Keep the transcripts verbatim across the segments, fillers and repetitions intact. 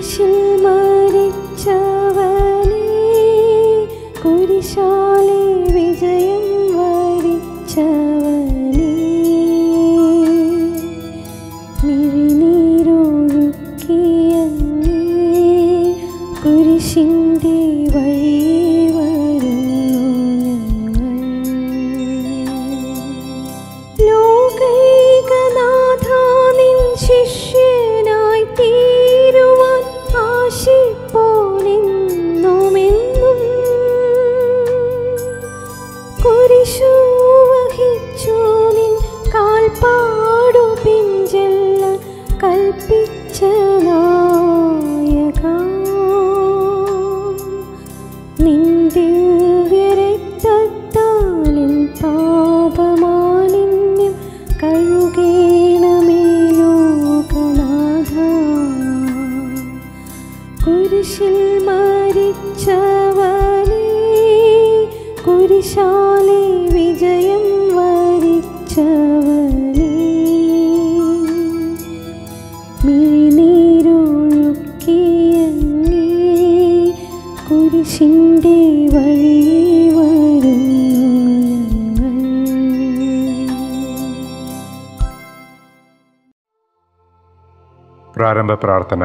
കുരിശിൽ മരിച്ചവനേ, കുരിശാലെ വിജയം വരിച്ചവനേ, മിഴിനീരൊഴുക്കിയങ്ങേ കുരിശിൻ്റെ വഴി വരുന്നു ഞങ്ങൾ. ലോകൈകനാഥ നിൻ ശിഷ്യനായി തീരുവാൻ ആശിപ്പോനെന്നുമെന്നും, കുരിശു വഹിച്ചു നിൻ കാൽപ്പാടു പിഞ്ചെല്ലാൻ കൽപ്പിച്ച നായക, നിൻ ദിവ്യരക്തത്താൽ എൻ പാപമാലിന്യം കഴുകേണമേ ലോകനാഥ. കുരിശിൽ മരിച്ചവനേ, കുരിശാലെ വിജയം വരിച്ചവനേ, മിഴിനീരൊഴുക്കിയങ്ങേ കുരിശിൻ്റെ വഴി വരുന്നു ഞങ്ങൾ. പ്രാരംഭ പ്രാർത്ഥന.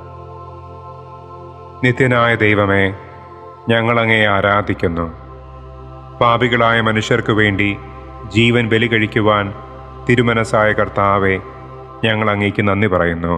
നിത്യനായ ദൈവമേ, ഞങ്ങൾ അങ്ങയെ ആരാധിക്കുന്നു. പാപികളായ മനുഷ്യർക്കു വേണ്ടി ജീവൻ ബലി കഴിക്കുവാൻ തിരുമനസ്സായ കർത്താവെ, ഞങ്ങൾ അങ്ങേക്ക് നന്ദി പറയുന്നു.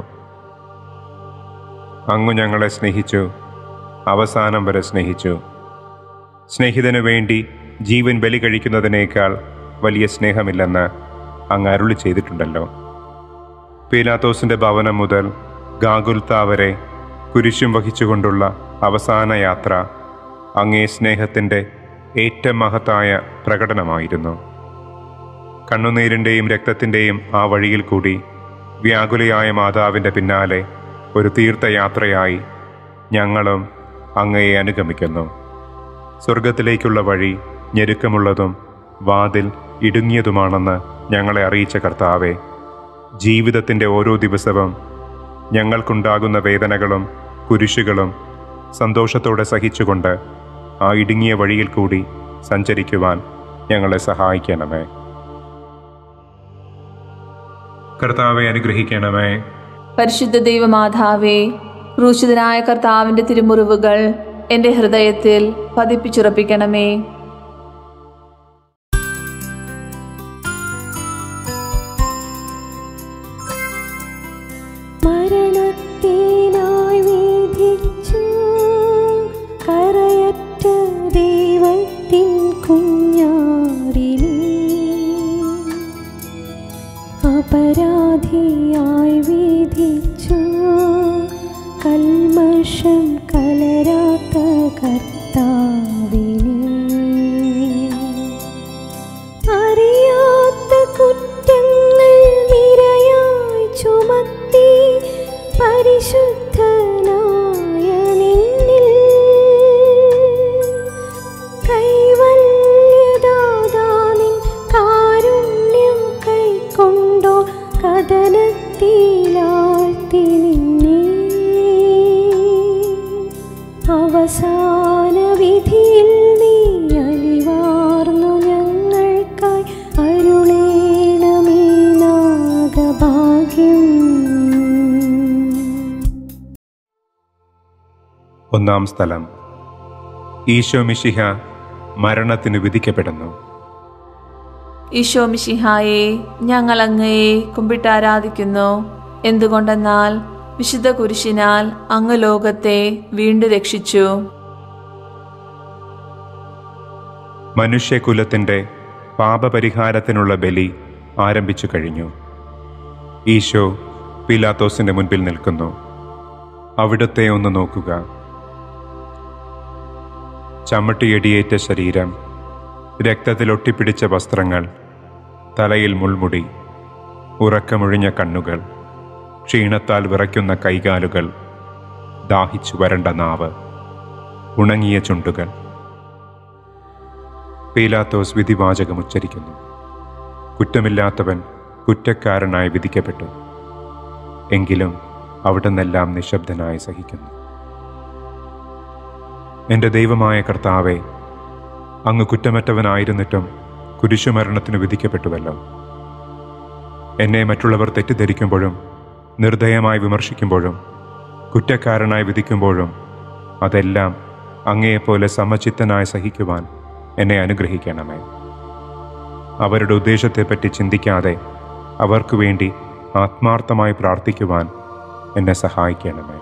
അങ്ങ് ഞങ്ങളെ സ്നേഹിച്ചു, അവസാനം വരെ സ്നേഹിച്ചു. സ്നേഹിതനു വേണ്ടി ജീവൻ ബലി കഴിക്കുന്നതിനേക്കാൾ വലിയ സ്നേഹമില്ലെന്ന് അങ്ങ് അരുളി ചെയ്തിട്ടുണ്ടല്ലോ. പീലാത്തോസിൻ്റെ ഭവനം മുതൽ ഗാഗുൽത്ത വരെ കുരിശും വഹിച്ചുകൊണ്ടുള്ള അവസാന യാത്ര അങ്ങേ സ്നേഹത്തിൻ്റെ ഏറ്റവും മഹത്തായ പ്രകടനമായിരുന്നു. കണ്ണുനീരിൻ്റെയും രക്തത്തിൻ്റെയും ആ വഴിയിൽ കൂടി വ്യാകുലയായ മാതാവിൻ്റെ പിന്നാലെ ഒരു തീർത്ഥയാത്രയായി ഞങ്ങളും അങ്ങയെ അനുഗമിക്കുന്നു. സ്വർഗത്തിലേക്കുള്ള വഴി ഞെരുക്കമുള്ളതും വാതിൽ ഇടുങ്ങിയതുമാണെന്ന് ഞങ്ങളെ അറിയിച്ച കർത്താവെ, ജീവിതത്തിൻ്റെ ഓരോ ദിവസവും ഞങ്ങൾക്കുണ്ടാകുന്ന വേദനകളും കുരിശുകളും സന്തോഷത്തോടെ സഹിച്ചുകൊണ്ട് ആ ഇടുങ്ങിയ വഴിയിൽ കൂടി സഞ്ചരിക്കുവാൻ ഞങ്ങളെ സഹായിക്കണമേ. കർത്താവെ അനുഗ്രഹിക്കണമേ. പരിശുദ്ധ ദൈവമാതാവേ, ക്രൂശിതനായ കർത്താവിൻ്റെ തിരുമുറിവുകൾ എൻ്റെ ഹൃദയത്തിൽ പതിപ്പിച്ചുറപ്പിക്കണമേ. മരണത്തിനായി വിധിച്ചു കരയറ്റ ദൈവത്തിൻ കുഞ്ഞാടിനെ, അപരാധിയായി വിധിച്ചു കൽമഷം കലരാത്ത കർത്താവിനെ, അറിയാത്ത കുറ്റങ്ങൾ നിരയായി ചുമത്തി പരിശുദ്ധനായ നിന്നിൽ കൈവല്യദാതാനിൻ കാരുണ്യം കൈക്കൊണ്ടോ കഥനത്തിലാഴ്ത്തി നിന്നെ, അവസാന വിധിയിൽ നീ അലിവാർന്നു ഞങ്ങൾക്കായി അരുളേണമേ നാഗഭാഗ്യം. ഒന്നാം സ്ഥലം. ഈശോ മിശിഹ മരണത്തിന് വിധിക്കപ്പെടുന്നു. ഈശോ മിശിഹായെ, ഞങ്ങൾ അങ്ങയെ കുമ്പിട്ടാരാധിക്കുന്നു. എന്തുകൊണ്ടെന്നാൽ വിശുദ്ധ കുരിശിനാൽ അങ്ങ് ലോകത്തെ വീണ്ടും രക്ഷിച്ചു. മനുഷ്യകുലത്തിൻ്റെ പാപപരിഹാരത്തിനുള്ള ബലി ആരംഭിച്ചു കഴിഞ്ഞു. ഈശോ പീലാത്തോസിൻ്റെ മുൻപിൽ നിൽക്കുന്നു. അവിടുത്തെ ഒന്ന് നോക്കുക. ചമ്മട്ടിയടിയേറ്റ ശരീരം, രക്തത്തിലൊട്ടിപ്പിടിച്ച വസ്ത്രങ്ങൾ, തലയിൽ മുൾമുടി, ഉറക്കമൊഴിഞ്ഞ കണ്ണുകൾ, ക്ഷീണത്താൽ വിറയ്ക്കുന്ന കൈകാലുകൾ, ദാഹിച്ചു വരണ്ട നാവ്, ഉണങ്ങിയ ചുണ്ടുകൾ. പീലാത്തോസ് വിധിവാചകം ഉച്ചരിക്കുന്നു. കുറ്റമില്ലാത്തവൻ കുറ്റക്കാരനായി വിധിക്കപ്പെട്ടു. എങ്കിലും അവിടുന്നെല്ലാം നിശബ്ദനായി സഹിക്കുന്നു. എൻ്റെ ദൈവമായ കർത്താവേ, അങ്ങ് കുറ്റമറ്റവനായിരുന്നിട്ടും കുരിശുമരണത്തിന് വിധിക്കപ്പെട്ടുവല്ലോ. എന്നെ മറ്റുള്ളവർ തെറ്റിദ്ധരിക്കുമ്പോഴും നിർദ്ദയമായി വിമർശിക്കുമ്പോഴും കുറ്റക്കാരനായി വിധിക്കുമ്പോഴും അതെല്ലാം അങ്ങയെപ്പോലെ സമചിത്തനായി സഹിക്കുവാൻ എന്നെ അനുഗ്രഹിക്കണമേ. അവരുടെ ഉദ്ദേശത്തെപ്പറ്റി ചിന്തിക്കാതെ അവർക്ക് വേണ്ടി ആത്മാർത്ഥമായി പ്രാർത്ഥിക്കുവാൻ എന്നെ സഹായിക്കണമേ.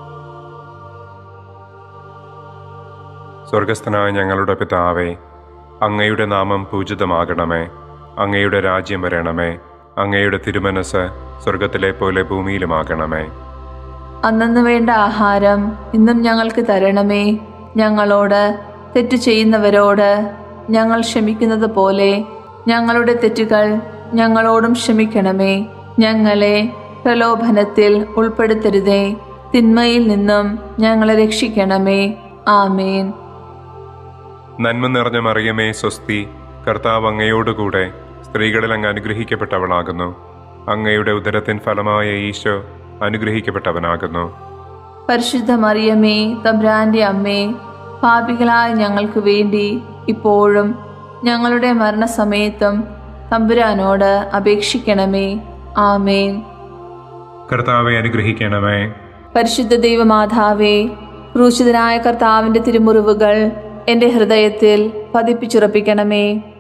സ്വർഗസ്ഥനായ ഞങ്ങളുടെ പിതാവേ, അങ്ങയുടെ നാമം പൂജിതമാകണമേ. അങ്ങയുടെ രാജ്യം വരണമേ. അങ്ങയുടെ തിരുമനസ് സ്വർഗത്തിലെ പോലെ ഭൂമിയിലുമാകണമേ. അന്നന്ന് വേണ്ട ആഹാരം ഇന്നും ഞങ്ങൾക്ക് തരണമേ. ഞങ്ങളോട് തെറ്റു ചെയ്യുന്നവരോട് ഞങ്ങൾ ക്ഷമിക്കുന്നത് പോലെ ഞങ്ങളുടെ തെറ്റുകൾ ഞങ്ങളോടും ക്ഷമിക്കണമേ. ഞങ്ങളെ പ്രലോഭനത്തിൽ ഉൾപ്പെടുത്തരുതേ, തിന്മയിൽ നിന്നും ഞങ്ങളെ രക്ഷിക്കണമേ. ആമേൻ. നന്മ നിറഞ്ഞ മറിയമേ, സ്വസ്തി. കർത്താവ് അങ്ങയോടുകൂടെ സ്ത്രീകളിൽ അങ്ങ് അനുഗ്രഹിക്കപ്പെട്ടവളാകുന്നു. അങ്ങയുടെ ഉദരത്തിൻ ഫലമായ ഈശോ അനുഗ്രഹിക്കപ്പെട്ടവനാകുന്നു. പരിശുദ്ധ മറിയമേ, തമ്പുരാന്റെ അമ്മേ, പാപികളായ ഞങ്ങൾക്ക് വേണ്ടി ഇപ്പോഴും ഞങ്ങളുടെ മരണസമയത്തും തമ്പുരാനോട് അപേക്ഷിക്കണമേ. ആമേൻ. കർത്താവെ അനുഗ്രഹിക്കണമേ. പരിശുദ്ധ ദൈവമാതാവേ, ക്രൂശിതനായ കർത്താവിന്റെ തിരുമുറിവുകൾ എൻ്റെ ഹൃദയത്തിൽ പതിപ്പിച്ചുറപ്പിക്കണമേ.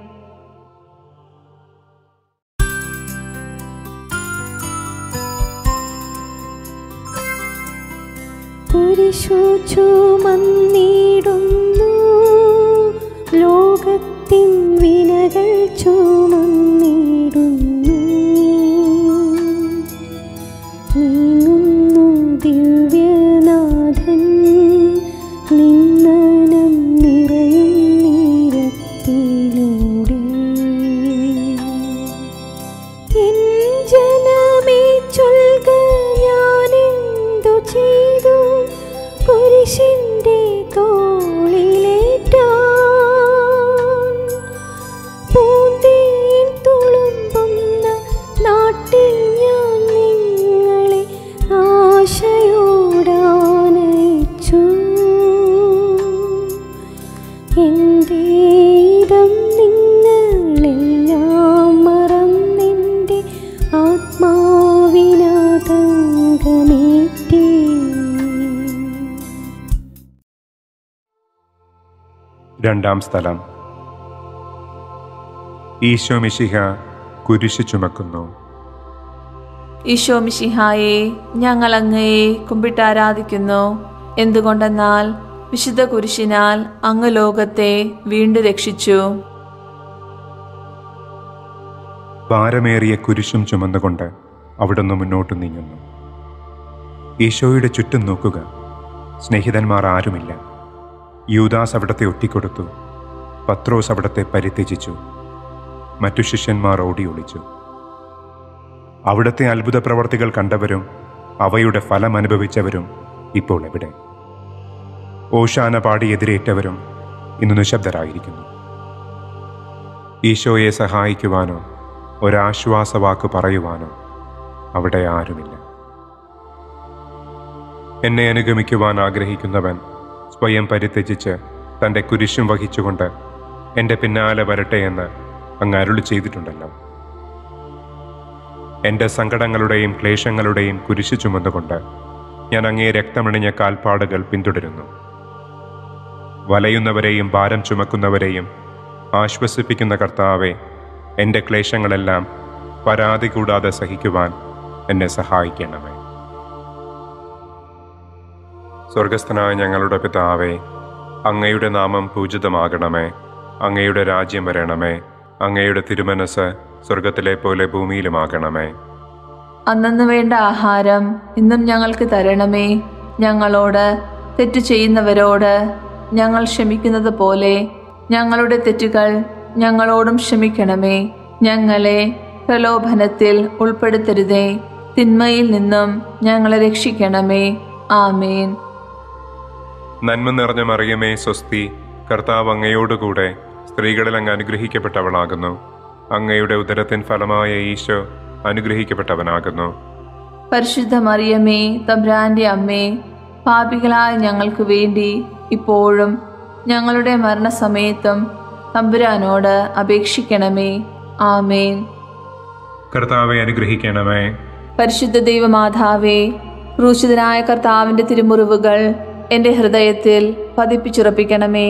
കുരിശു ചുമന്നിടുന്നു, ലോകത്തിൻ വിനകൾ ചുമന്നിടുന്നു. നീങ്ങുന്നു ദിവ്യനാഥൻ, നിന്മനം നിറയും നീരത്തിലൂടെ. എൻ ജനമേ ചൊൽക, ഞാനെന്തു ചെയ്തു കുരിശിന്റെ തോളിലേറ്റാൻ. പൂന്തേൻ തുളുമ്പുന്ന നാട്ടിൽ ഞാൻ നിങ്ങളെ ആശയോടാനയിച്ചു. എന്റെ ഇതം നിങ്ങളെല്ലാം മറന്നെൻ്റെ ആത്മാവിനാതങ്കമേറ്റി. രണ്ടാം സ്ഥലം. ഈശോ മിശിഹ കുരിശ് ചുമക്കുന്നു. ഈശോ മിശിഹായെ, ഞങ്ങൾ അങ്ങയെ കുമ്പിട്ടാരാധിക്കുന്നു. എന്തുകൊണ്ടെന്നാൽ വിശുദ്ധ കുരിശിനാൽ അങ്ങ് ലോകത്തെ വീണ്ടും രക്ഷിച്ചു. ഭാരമേറിയ കുരിശും ചുമന്നുകൊണ്ട് അവിടുന്ന് മുന്നോട്ട് നീങ്ങുന്നു. ഈശോയുടെ ചുറ്റും നോക്കുക. സ്നേഹിതന്മാർ ആരുമില്ല. യൂദാസ് അവിടത്തെ ഒറ്റിക്കൊടുത്തു. പത്രോസ് അവിടത്തെ പരിത്യജിച്ചു. മറ്റു ശിഷ്യന്മാർ ഓടി ഒളിച്ചു. അവിടുത്തെ അത്ഭുത പ്രവർത്തികൾ കണ്ടവരും അവയുടെ ഫലം അനുഭവിച്ചവരും ഇപ്പോൾ എവിടെ? ഓശാന പാടി എതിരേറ്റവരും ഇന്ന് നിശബ്ദരായിരിക്കുന്നു. ഈശോയെ സഹായിക്കുവാനോ ഒരാശ്വാസവാക്ക് പറയുവാനോ അവിടെ ആരുമില്ല. എന്നെ അനുഗമിക്കുവാൻ ആഗ്രഹിക്കുന്നവൻ സ്വയം പരിത്യജിച്ച് തൻ്റെ കുരിശും വഹിച്ചുകൊണ്ട് എൻ്റെ പിന്നാലെ വരട്ടെ എന്ന് അങ്ങ് അരുളി ചെയ്തിട്ടുണ്ടല്ലോ. എൻ്റെ സങ്കടങ്ങളുടെയും ക്ലേശങ്ങളുടെയും കുരിശ് ചുമന്നുകൊണ്ട് ഞാൻ അങ്ങേ രക്തമണിഞ്ഞ കാൽപ്പാടുകൾ പിന്തുടരുന്നു. വലയുന്നവരെയും ഭാരം ചുമക്കുന്നവരെയും ആശ്വസിപ്പിക്കുന്ന കർത്താവെ, എൻ്റെ ക്ലേശങ്ങളെല്ലാം പരാതി കൂടാതെ സഹിക്കുവാൻ എന്നെ സഹായിക്കണമേ. സ്വർഗസ്ഥനായ ഞങ്ങളുടെ പിതാവേ, അങ്ങയുടെ നാമം പൂജിതമാകണമേ. അങ്ങയുടെ രാജ്യം വരണമേ. അങ്ങയുടെ തിരുമനസ് സ്വർഗത്തിലെ പോലെ ഭൂമിയിലുമാകണമേ. അന്നന്ന് വേണ്ട ആഹാരം ഇന്നും ഞങ്ങൾക്ക് തരണമേ. ഞങ്ങളോട് തെറ്റു ചെയ്യുന്നവരോട് ഞങ്ങൾ ക്ഷമിക്കുന്നത് പോലെ ഞങ്ങളുടെ തെറ്റുകൾ ഞങ്ങളോടും ക്ഷമിക്കണമേ. ഞങ്ങളെ പ്രലോഭനത്തിൽ ഉൾപ്പെടുത്തരുതേ, തിന്മയിൽ നിന്നും ഞങ്ങളെ രക്ഷിക്കണമേ. ആമേൻ. നന്മ നിറഞ്ഞ മറിയമേ, സ്വസ്തി. കർത്താവ് അങ്ങയോടുകൂടെ സ്ത്രീകളിൽ അങ്ങ് അനുഗ്രഹിക്കപ്പെട്ടവളാകുന്നു. അങ്ങയുടെ ഉദരത്തിൻ ഫലമായ ഈശോ അനുഗ്രഹിക്കപ്പെട്ടവനാകുന്നു. പരിശുദ്ധ മറിയമേ, തമ്പുരാന്റെ അമ്മേ, പാപികളായ ഞങ്ങൾക്ക് വേണ്ടി ഇപ്പോഴും ഞങ്ങളുടെ മരണസമയത്തും തമ്പുരാനോട് അപേക്ഷിക്കണമേ. ആമേൻ. കർത്താവെ അനുഗ്രഹിക്കണമേ. പരിശുദ്ധ ദൈവമാതാവേ, ക്രൂശിതനായ കർത്താവിന്റെ തിരുമുറിവുകൾ എൻ്റെ ഹൃദയത്തിൽ പതിപ്പിച്ചുറപ്പിക്കണമേ.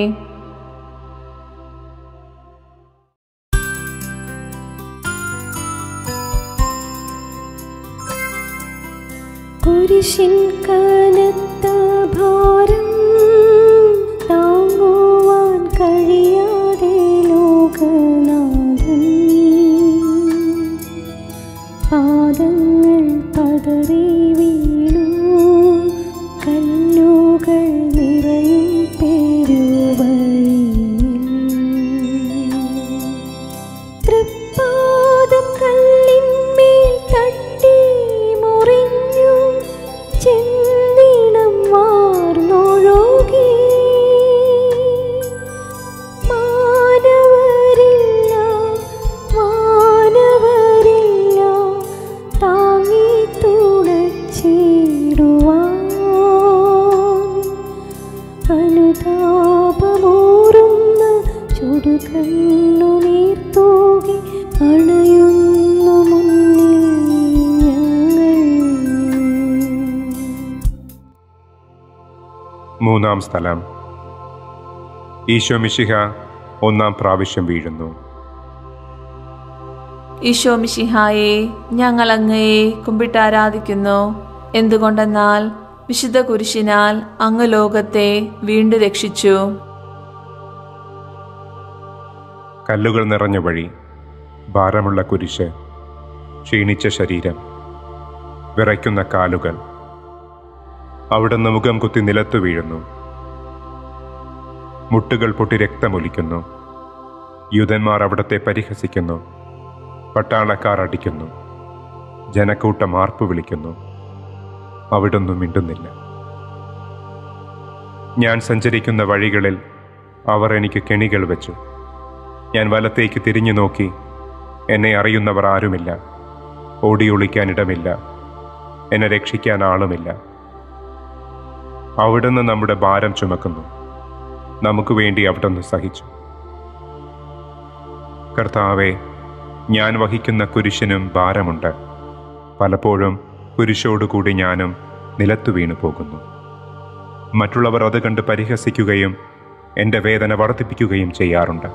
കുരിശിൻ കനത്ത ഭാരം താങ്ങുവാൻ കഴിയാതെ ലോകനാഥൻ പാദങ്ങൾ പതറി വീണു, കല്ലുകൾ നിറയും പെരുവഴിയിൽ. തൃപ്പാദം കല്ലിന്മേൽ തട്ടി മുറിഞ്ഞു, ചെന്നിണം വാർന്നൊഴുകി. മാനവരില്ല മാനവരില്ല താങ്ങി തുണച്ചിടുവാൻ, അനുതാപമൂറുന്ന ചുടുകണ്ണുനീർ തൂകി അണയുന്നു മുന്നിൽ ഞങ്ങൾ. മൂന്നാം സ്ഥലം. ഈശോ മിശിഹ ഒന്നാം പ്രാവശ്യം വീഴുന്നു. ഈശോ മിശിഹായെ, ഞങ്ങൾ അങ്ങയെ കുമ്പിട്ടാരാധിക്കുന്നു. എന്തുകൊണ്ടെന്നാൽ വിശുദ്ധ കുരിശിനാൽ അങ്ങ് ലോകത്തെ വീണ്ടും രക്ഷിച്ചു. കല്ലുകൾ നിറഞ്ഞ വഴി, ഭാരമുള്ള കുരിശ്, ക്ഷീണിച്ച ശരീരം, വിറയ്ക്കുന്ന കാലുകൾ. അവിടുന്ന് മുഖം കുത്തി നിലത്തു വീഴുന്നു. മുട്ടുകൾ പൊട്ടി രക്തമൊലിക്കുന്നു. യൂതന്മാർ അവിടത്തെ പരിഹസിക്കുന്നു. പട്ടാളക്കാർ അടിക്കുന്നു. ജനക്കൂട്ടം ആർപ്പു വിളിക്കുന്നു. അവിടൊന്നും മിണ്ടുന്നില്ല. ഞാൻ സഞ്ചരിക്കുന്ന വഴികളിൽ അവർ എനിക്ക് കെണികൾ വെച്ചു. ഞാൻ വലത്തേക്ക് തിരിഞ്ഞു നോക്കി. എന്നെ അറിയുന്നവർ ആരുമില്ല. ഓടി ഒളിക്കാനിടമില്ല. എന്നെ രക്ഷിക്കാൻ ആളുമില്ല. അവിടുന്ന് നമ്മുടെ ഭാരം ചുമക്കുന്നു. നമുക്ക് വേണ്ടി അവിടുന്ന് സഹിച്ചു. കർത്താവെ, ഞാൻ വഹിക്കുന്ന കുരിശിനും ഭാരമുണ്ട്. പലപ്പോഴും കുരിശോടുകൂടി ഞാനും നിലത്തു വീണു പോകുന്നു. മറ്റുള്ളവർ അത് കണ്ട് പരിഹസിക്കുകയും എൻ്റെ വേദന വർദ്ധിപ്പിക്കുകയും ചെയ്യാറുണ്ട്.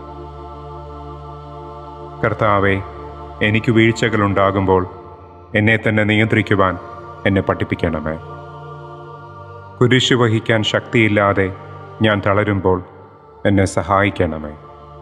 കർത്താവെ, എനിക്ക് വീഴ്ചകളുണ്ടാകുമ്പോൾ എന്നെ തന്നെ നിയന്ത്രിക്കുവാൻ എന്നെ പഠിപ്പിക്കണമേ. കുരിശ് വഹിക്കാൻ ശക്തിയില്ലാതെ ഞാൻ തളരുമ്പോൾ എന്നെ സഹായിക്കണമേ.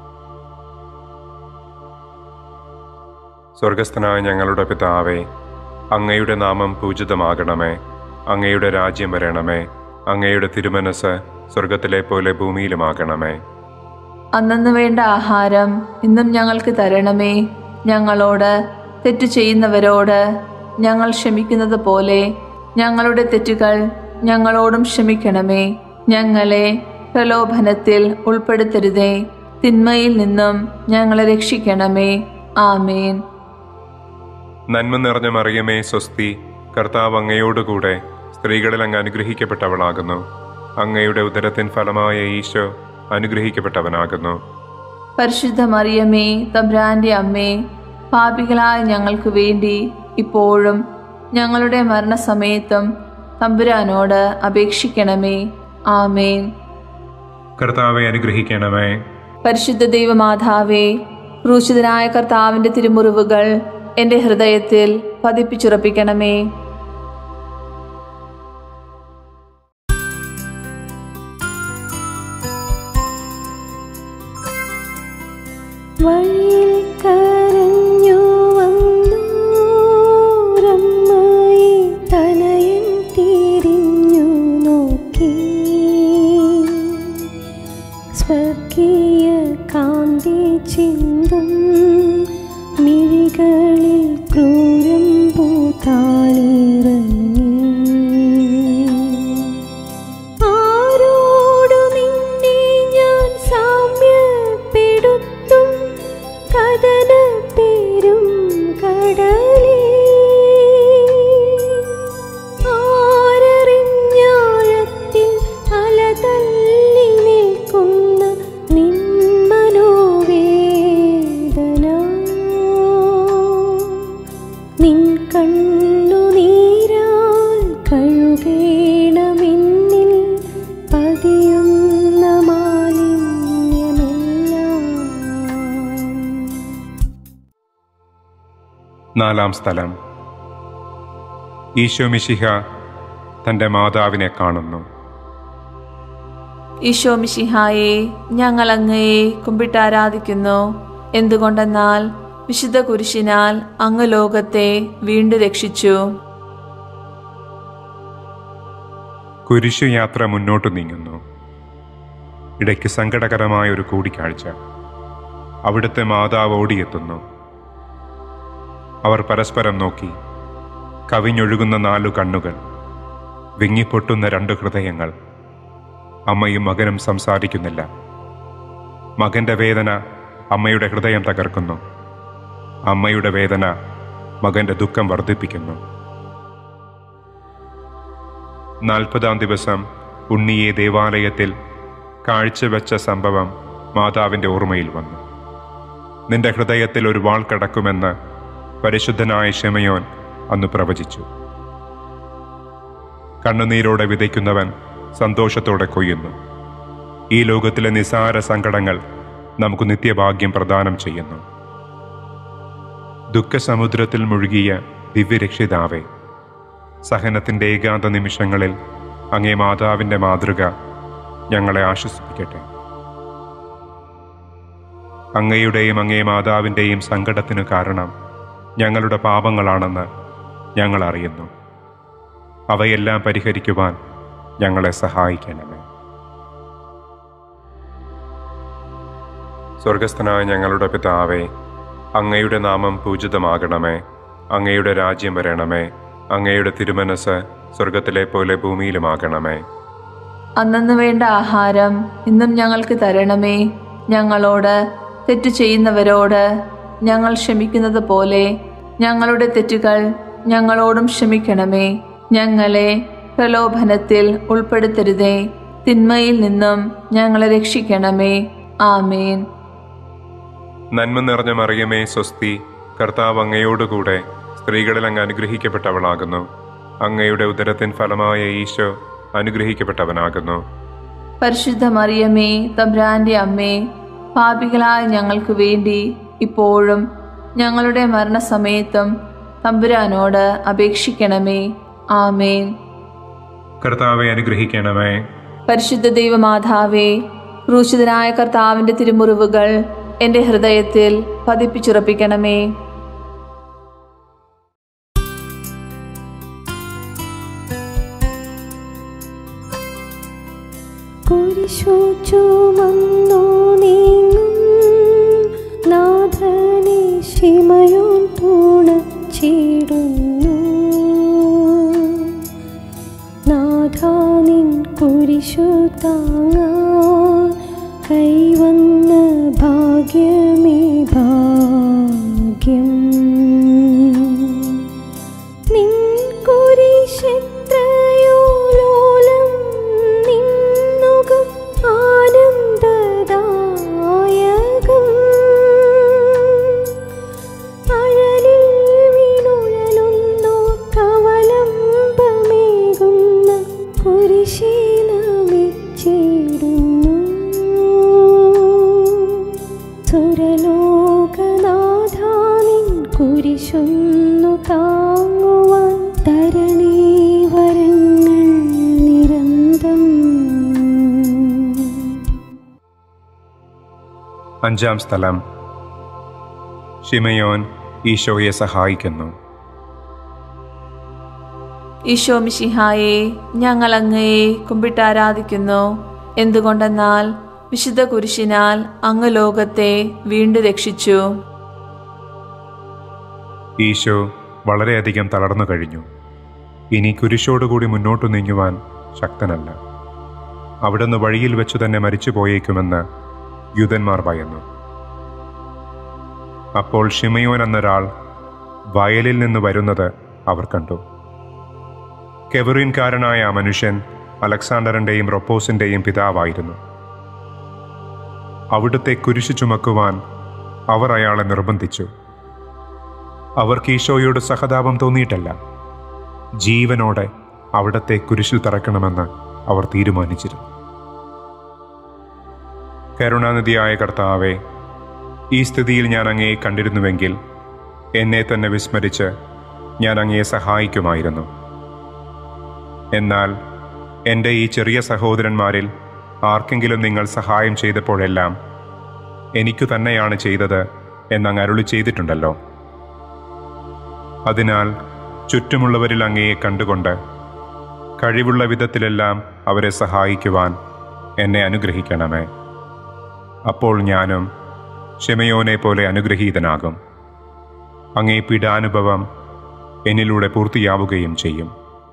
സ്വർഗസ്ഥനായ ഞങ്ങളുടെ പിതാവേ, അങ്ങയുടെ നാമം പൂജിതമാകണമേ. അങ്ങയുടെ രാജ്യം വരണമേ. അങ്ങയുടെ തിരുമനസ് സ്വർഗത്തിലെ പോലെ ഭൂമിയിലുമാകണമേ. അന്നന്ന് വേണ്ട ആഹാരം ഇന്നും ഞങ്ങൾക്ക് തരണമേ. ഞങ്ങളോട് തെറ്റു ചെയ്യുന്നവരോട് ഞങ്ങൾ ക്ഷമിക്കുന്നത് പോലെ ഞങ്ങളുടെ തെറ്റുകൾ ഞങ്ങളോടും ക്ഷമിക്കണമേ. ഞങ്ങളെ പ്രലോഭനത്തിൽ ഉൾപ്പെടുത്തരുതേ, തിന്മയിൽ നിന്നും ഞങ്ങളെ രക്ഷിക്കണമേ. ആമേൻ. നന്മ നിറഞ്ഞ മറിയമേ, സ്വസ്തി. കർത്താവ് അങ്ങയോടുകൂടെ സ്ത്രീകളിൽ അങ്ങ് അനുഗ്രഹിക്കപ്പെട്ടവളാകുന്നു. അങ്ങയുടെ ഉദരത്തിൻ ഫലമായ ഈശോ അനുഗ്രഹിക്കപ്പെട്ടവനാകുന്നു. പരിശുദ്ധ മറിയമേ, തമ്പുരാന്റെ അമ്മേ, പാപികളായ ഞങ്ങൾക്ക് വേണ്ടി ഇപ്പോഴും ഞങ്ങളുടെ മരണസമയത്തും തമ്പുരാനോട് അപേക്ഷിക്കണമേ. ആമേൻ. കർത്താവെ അനുഗ്രഹിക്കണമേ. പരിശുദ്ധ ദൈവമാതാവേ, ക്രൂശിതനായ കർത്താവിന്റെ തിരുമുറിവുകൾ എൻ്റെ ഹൃദയത്തിൽ പതിപ്പിച്ചുറപ്പിക്കണമേ. വഴിയിൽ കരഞ്ഞു വന്നോരമ്മയെ തനയൻ തിരിഞ്ഞു നോക്കി. സ്വർഗീയ കാന്തി ചിന്തും മിഴികളിൽ ക്രൂരം പൂത്താളിറങ്ങി. ആരോടു നിന്നെ ഞാൻ സാമ്യപ്പെടുത്തും കഥന പേരും കടലേ. നാലാം സ്ഥലം. ഈശോ മിശിഹ തൻ്റെ മാതാവിനെ കാണുന്നു. ഈശോ മിശിഹായെ, ഞങ്ങൾ അങ്ങയെ കുമ്പിട്ടാരാധിക്കുന്നു. എന്തുകൊണ്ടെന്നാൽ വിശുദ്ധ കുരിശിനാൽ അങ്ങ് ലോകത്തെ വീണ്ടും രക്ഷിച്ചു. കുരിശു യാത്ര മുന്നോട്ട് നീങ്ങുന്നു. ഇടയ്ക്ക് സങ്കടകരമായ ഒരു കൂടിക്കാഴ്ച. അവിടുത്തെ മാതാവ് ഓടിയെത്തുന്നു. അവർ പരസ്പരം നോക്കി. കവിഞ്ഞൊഴുകുന്ന നാലു കണ്ണുകൾ, വിങ്ങിപ്പൊട്ടുന്ന രണ്ട് ഹൃദയങ്ങൾ. അമ്മയും മകനും സംസാരിക്കുന്നില്ല. മകന്റെ വേദന അമ്മയുടെ ഹൃദയം തകർക്കുന്നു. അമ്മയുടെ വേദന മകന്റെ ദുഃഖം വർദ്ധിപ്പിക്കുന്നു. നാൽപ്പതാം ദിവസം ഉണ്ണിയെ ദേവാലയത്തിൽ കാഴ്ചവെച്ച സംഭവം മാതാവിൻ്റെ ഓർമ്മയിൽ വന്നു. നിന്റെ ഹൃദയത്തിൽ ഒരു വാൾ കടക്കുമെന്ന് പരിശുദ്ധനായ ശിമയോൻ അന്ന് പ്രവചിച്ചു. കണ്ണുനീരോടെ വിതയ്ക്കുന്നവൻ സന്തോഷത്തോടെ കൊയ്യുന്നു. ഈ ലോകത്തിലെ നിസാര സങ്കടങ്ങൾ നമുക്ക് നിത്യഭാഗ്യം പ്രദാനം ചെയ്യുന്നു. ദുഃഖസമുദ്രത്തിൽ മുഴുകിയ ദിവ്യരക്ഷിതാവേ, സഹനത്തിൻ്റെ ഏകാന്ത നിമിഷങ്ങളിൽ അങ്ങേ മാതാവിൻ്റെ മാതൃക ഞങ്ങളെ ആശ്വസിപ്പിക്കട്ടെ. അങ്ങയുടെയും അങ്ങേ മാതാവിൻ്റെയും സങ്കടത്തിനു കാരണം ഞങ്ങളുടെ പാപങ്ങളാണെന്ന് ഞങ്ങൾ അറിയുന്നു. അവയെല്ലാം പരിഹരിക്കുവാൻ ഞങ്ങളെ സഹായിക്കണമേ. സ്വർഗസ്ഥനായ ഞങ്ങളുടെ പിതാവേ, അങ്ങയുടെ നാമം പൂജിതമാകണമേ. അങ്ങയുടെ രാജ്യം വരണമേ. അങ്ങയുടെ തിരുമനസ് സ്വർഗത്തിലെ പോലെ ഭൂമിയിലുമാകണമേ. അന്നന്ന് വേണ്ട ആഹാരം ഇന്നും ഞങ്ങൾക്ക് തരണമേ. ഞങ്ങളോട് തെറ്റു ചെയ്യുന്നവരോട് ഞങ്ങൾ ക്ഷമിക്കുന്നത് പോലെ ഞങ്ങളുടെ തെറ്റുകൾ ഞങ്ങളോടും ക്ഷമിക്കണമേ. ഞങ്ങളെ പ്രലോഭനത്തിൽ ഉൾപ്പെടുത്തരുതേ. തിന്മയിൽ നിന്നും ഞങ്ങളെ രക്ഷിക്കണമേ. ആമേൻ. നന്മ നിറഞ്ഞ മറിയമേ, സ്വസ്തി. കർത്താവ് അങ്ങയോടുകൂടെ സ്ത്രീകളിൽ അങ്ങ് അനുഗ്രഹിക്കപ്പെട്ടവളാകുന്നു. അങ്ങയുടെ ഉദരത്തിൻ ഫലമായ ഈശോ അനുഗ്രഹിക്കപ്പെട്ടവനാകുന്നു. പരിശുദ്ധ മറിയമേ, തമ്പുരാന്റെ അമ്മേ, പാപികളായ ഞങ്ങൾക്ക് വേണ്ടി ഇപ്പോഴും ഞങ്ങളുടെ മരണസമയത്തും തമ്പുരാനോട് അപേക്ഷിക്കണമേ. ആമേൻ. കർത്താവെ അനുഗ്രഹിക്കണമേ. പരിശുദ്ധ ദൈവമാതാവേ, ക്രൂശിതനായ കർത്താവിന്റെ തിരുമുറിവുകൾ എൻ്റെ ഹൃദയത്തിൽ പതിപ്പിച്ചുറപ്പിക്കണമേ. കുരിശു ചുമന്നു നീങ്ങും നാഥനെ ശിമയോൻ തുണച്ചിടുന്നു. നാഥാ നിൻ കുരിശു താങ്ങാൻ കൈവന്ന ഭാഗ്യമേ ഭാഗ്യം. നിൻ കുരിശെത്രയോ ലോലം, നിന്നുകം ആനന്ദദായകം. അഴലിൽ വീണുഴലുന്നു കവലംബമേകുന്ന കുരിശിനമിച്ചിടുന്നു. സുരലോകനാഥാ നിൻ കുരിശൊന്നു താങ്ങുവാൻ തരണേ വരങ്ങൾ നിരന്തം. അഞ്ചാം സ്ഥലം. ശിമയോൻ ഈശോയെ സഹായിക്കുന്നു. ഈശോ മിശിഹായെ, ഞങ്ങൾ അങ്ങയെ കുമ്പിട്ടാരാധിക്കുന്നു. എന്തുകൊണ്ടെന്നാൽ വിശുദ്ധ കുരിശിനാൽ അങ്ങ് ലോകത്തെ വീണ്ടും രക്ഷിച്ചു. ഈശോ വളരെയധികം തളർന്നു കഴിഞ്ഞു. ഇനി കുരിശോടുകൂടി മുന്നോട്ടു നീങ്ങുവാൻ ശക്തനല്ല. അവിടുന്ന് വഴിയിൽ വെച്ചു തന്നെ മരിച്ചു പോയേക്കുമെന്ന് യൂദന്മാർ ഭയന്നു. അപ്പോൾ ശിമയോൻ എന്നൊരാൾ വയലിൽ നിന്ന് വരുന്നത് അവർ കണ്ടു. കെവറിൻകാരനായ ആ മനുഷ്യൻ അലക്സാണ്ടറിൻ്റെയും റൊപ്പോസിൻ്റെയും പിതാവായിരുന്നു. അവിടുത്തെ കുരിശു ചുമക്കുവാൻ അവർ അയാളെ നിർബന്ധിച്ചു. അവർക്ക് ഈശോയോട് സഹതാപം തോന്നിയിട്ടല്ല, ജീവനോടെ അവിടത്തെ കുരിശിൽ തറക്കണമെന്ന് അവർ തീരുമാനിച്ചിരുന്നു. കരുണാനിധിയായ കർത്താവെ, ഈ സ്ഥിതിയിൽ ഞാൻ അങ്ങയെ കണ്ടിരുന്നുവെങ്കിൽ എന്നെ തന്നെ വിസ്മരിച്ച് ഞാൻ അങ്ങയെ സഹായിക്കുമായിരുന്നു. എന്നാൽ എൻ്റെ ഈ ചെറിയ സഹോദരന്മാരിൽ ആർക്കെങ്കിലും നിങ്ങൾ സഹായം ചെയ്തപ്പോഴെല്ലാം എനിക്കു തന്നെയാണ് ചെയ്തത് എന്നങ്ങ് അരുളി ചെയ്തിട്ടുണ്ടല്ലോ. അതിനാൽ ചുറ്റുമുള്ളവരിൽ അങ്ങയെ കണ്ടുകൊണ്ട് കഴിവുള്ള വിധത്തിലെല്ലാം അവരെ സഹായിക്കുവാൻ എന്നെ അനുഗ്രഹിക്കണമേ. അപ്പോൾ ഞാനും ശിമയോനെ പോലെ അനുഗ്രഹീതനാകും. അങ്ങേ പീഡാനുഭവം എന്നിലൂടെ പൂർത്തിയാവുകയും ചെയ്യും.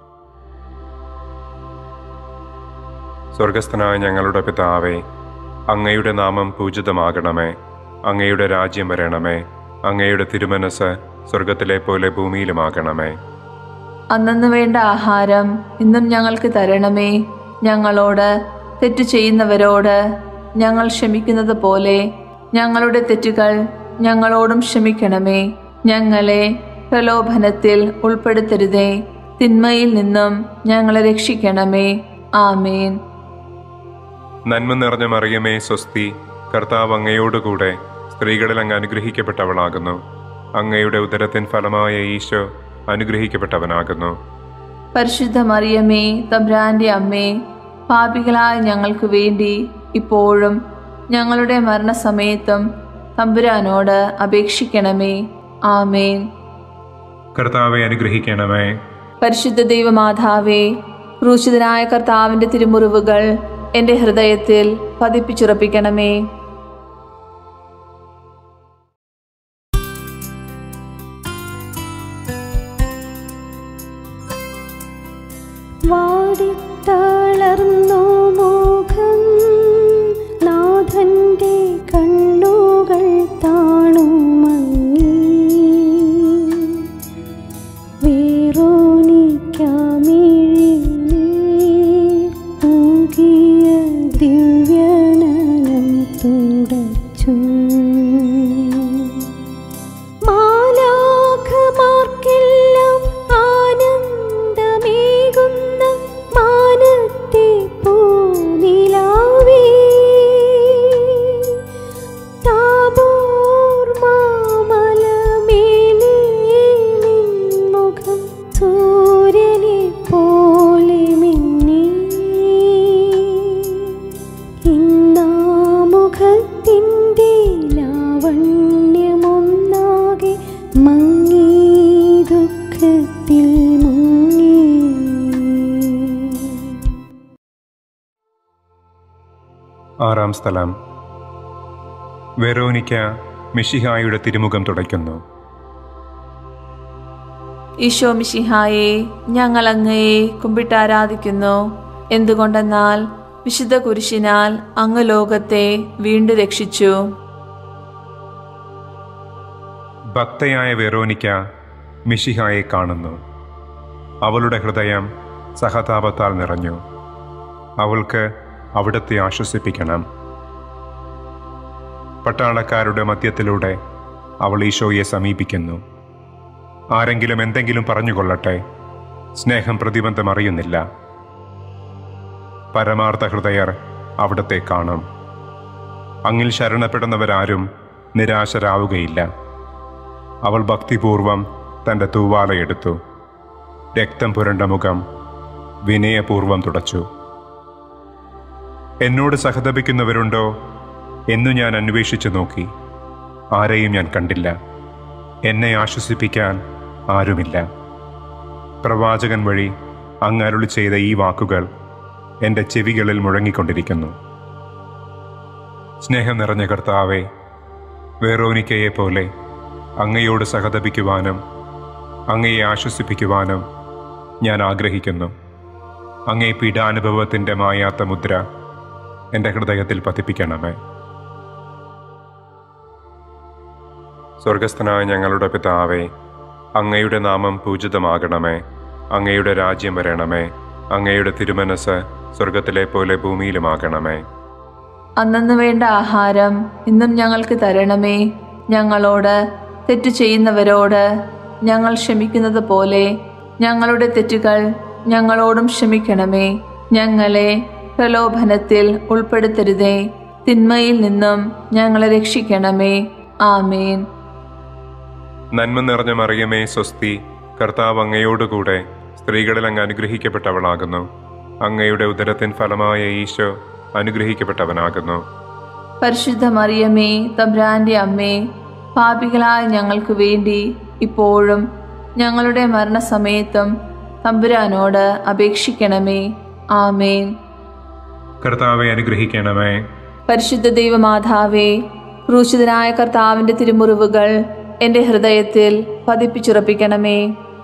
സ്വർഗസ്ഥനായ ഞങ്ങളുടെ പിതാവേ, അങ്ങയുടെ നാമം പൂജിതമാകണമേ. അങ്ങയുടെ രാജ്യം വരണമേ. അങ്ങയുടെ തിരുമനസ് സ്വർഗത്തിലെ പോലെ ഭൂമിയിലുമാകണമേ. അന്നന്ന് വേണ്ട ആഹാരം ഇന്നും ഞങ്ങൾക്ക് തരണമേ. ഞങ്ങളോട് തെറ്റു ചെയ്യുന്നവരോട് ഞങ്ങൾ ക്ഷമിക്കുന്നത് പോലെ ഞങ്ങളുടെ തെറ്റുകൾ ഞങ്ങളോടും ക്ഷമിക്കണമേ. ഞങ്ങളെ പ്രലോഭനത്തിൽ ഉൾപ്പെടുത്തരുതേ, തിന്മയിൽ നിന്നും ഞങ്ങളെ രക്ഷിക്കണമേ. ആമേൻ. നന്മ നിറഞ്ഞ മറിയമേ, സ്വസ്തി. കർത്താവ് അങ്ങയോടുകൂടെ സ്ത്രീകളിൽ അങ്ങ് അനുഗ്രഹിക്കപ്പെട്ടവളാകുന്നു. അങ്ങയുടെ ഉദരത്തിൻ ഫലമായ ഈശോ അനുഗ്രഹിക്കപ്പെട്ടവനാകുന്നു. പരിശുദ്ധ മറിയമേ, തമ്പുരാന്റെ അമ്മേ, പാപികളായ ഞങ്ങൾക്ക് വേണ്ടി ഇപ്പോഴും ഞങ്ങളുടെ മരണസമയത്തും തമ്പുരാനോട് അപേക്ഷിക്കണമേ. ആമേൻ. കർത്താവെ അനുഗ്രഹിക്കണമേ. പരിശുദ്ധ ദൈവമാതാവേ, ക്രൂശിതനായ കർത്താവിന്റെ തിരുമുറിവുകൾ എൻ്റെ ഹൃദയത്തിൽ പതിപ്പിച്ചുറപ്പിക്കണമേ. വാടിത്തളർന്നു മുഖം, നാഥന്റെ കണ്ണുകൾ താണുമങ്ങി. വേറോനിക്കാമിഴിനീർ തൂകിയ ദിവ്യനനം തുടച്ചു. മാലാഖമാർക്കെല്ലാം ആനന്ദമേകുന്ന മാനത്തെ പൂനിലാവേ, താബോർ മാമലമേലെ നിൻ മുഖം സൂര്യനെ പോലെ മിന്നി. ഇന്നാ മുഖത്തിൻ്റെ ലാവണ്യമൊന്നാകെ മങ്ങി, ദുഃഖത്തിൽ മുങ്ങി. ആറാം സ്ഥലം. വെറോനിക്ക മിശിഹായുടെ തിരുമുഖം തുടയ്ക്കുന്നു. ഈശോ മിശിഹായെ, ഞങ്ങൾ അങ്ങയെ കുമ്പിട്ടാരാധിക്കുന്നു. എന്തുകൊണ്ടെന്നാൽ വിശുദ്ധ കുരിശിനാൽ അങ്ങ് ലോകത്തെ വീണ്ടും രക്ഷിച്ചു. ഭക്തയായ വെറോനിക്ക മിശിഹായെ കാണുന്നു. അവളുടെ ഹൃദയം സഹതാപത്താൽ നിറഞ്ഞു. അവൾക്ക് അവിടുത്തെ ആശ്വസിപ്പിക്കണം. പട്ടാളക്കാരുടെ മധ്യത്തിലൂടെ അവൾ ഈശോയെ സമീപിക്കുന്നു. ആരെങ്കിലും എന്തെങ്കിലും പറഞ്ഞുകൊള്ളട്ടെ, സ്നേഹം പ്രതിബന്ധം അറിയുന്നില്ല. പരമാർത്ഥ ഹൃദയർ അവിടത്തെ കാണും. അങ്ങിൽ ശരണപ്പെടുന്നവരാരും നിരാശരാവുകയില്ല. അവൾ ഭക്തിപൂർവം തൻ്റെ തൂവാലയെടുത്തു. രക്തം പുരണ്ട മുഖം വിനയപൂർവം തുടച്ചു. എന്നോട് സഹതപിക്കുന്നവരുണ്ടോ എന്നു ഞാൻ അന്വേഷിച്ചു നോക്കി. ആരെയും ഞാൻ കണ്ടില്ല. എന്നെ ആശ്വസിപ്പിക്കാൻ ആരുമില്ല. പ്രവാചകൻ വഴി അങ്ങ് അരുളി ചെയ്ത ഈ വാക്കുകൾ എൻ്റെ ചെവികളിൽ മുഴങ്ങിക്കൊണ്ടിരിക്കുന്നു. സ്നേഹം നിറഞ്ഞ കർത്താവേ, വെറോനിക്കയെ പോലെ അങ്ങയോട് സഹതപിക്കുവാനും അങ്ങയെ ആശ്വസിപ്പിക്കുവാനും ഞാൻ ആഗ്രഹിക്കുന്നു. അങ്ങേ പീഡാനുഭവത്തിൻ്റെ മായാത്ത മുദ്ര എൻ്റെ ഹൃദയത്തിൽ പതിപ്പിക്കണമേ. സ്വർഗസ്ഥനായ ഞങ്ങളുടെ പിതാവേ, അങ്ങയുടെ നാമം പൂജിതമാകണമേ. അങ്ങയുടെ രാജ്യം വരണമേ. അങ്ങയുടെ തിരുമനസ് സ്വർഗത്തിലെ പോലെ ഭൂമിയിലുമാകണമേ. അന്നന്ന് വേണ്ട ആഹാരം ഇന്നും ഞങ്ങൾക്ക് തരണമേ. ഞങ്ങളോട് തെറ്റു ചെയ്യുന്നവരോട് ഞങ്ങൾ ക്ഷമിക്കുന്നത് പോലെ ഞങ്ങളുടെ തെറ്റുകൾ ഞങ്ങളോടും ക്ഷമിക്കണമേ. ഞങ്ങളെ പ്രലോഭനത്തിൽ ഉൾപ്പെടുത്തരുതേ, തിന്മയിൽ നിന്നും ഞങ്ങളെ രക്ഷിക്കണമേ. ആമേൻ. നന്മ നിറഞ്ഞ മറിയമേ സ്വസ്തി, കർത്താവ് അങ്ങയോടുകൂടെ സ്ത്രീകളിൽ അങ്ങ് അനുഗ്രഹിക്കപ്പെട്ടവളാകുന്നു. അങ്ങയുടെ ഉദരത്തിൻ ഫലമായ ഈശോ അനുഗ്രഹിക്കപ്പെട്ടവനാകുന്നു. പരിശുദ്ധ മറിയമേ, തമ്പുരാന്റെ അമ്മേ, പാപികളായ ഞങ്ങൾക്ക് വേണ്ടി ഇപ്പോഴും ഞങ്ങളുടെ മരണസമയത്തും തമ്പുരാനോട് അപേക്ഷിക്കണമേ. ആമേൻ. കർത്താവെ അനുഗ്രഹിക്കണമേ. പരിശുദ്ധ ദൈവമാതാവേ, ക്രൂശിതനായ കർത്താവിന്റെ തിരുമുറിവുകൾ എൻ്റെ ഹൃദയത്തിൽ പതിപ്പിച്ചുറപ്പിക്കണമേ.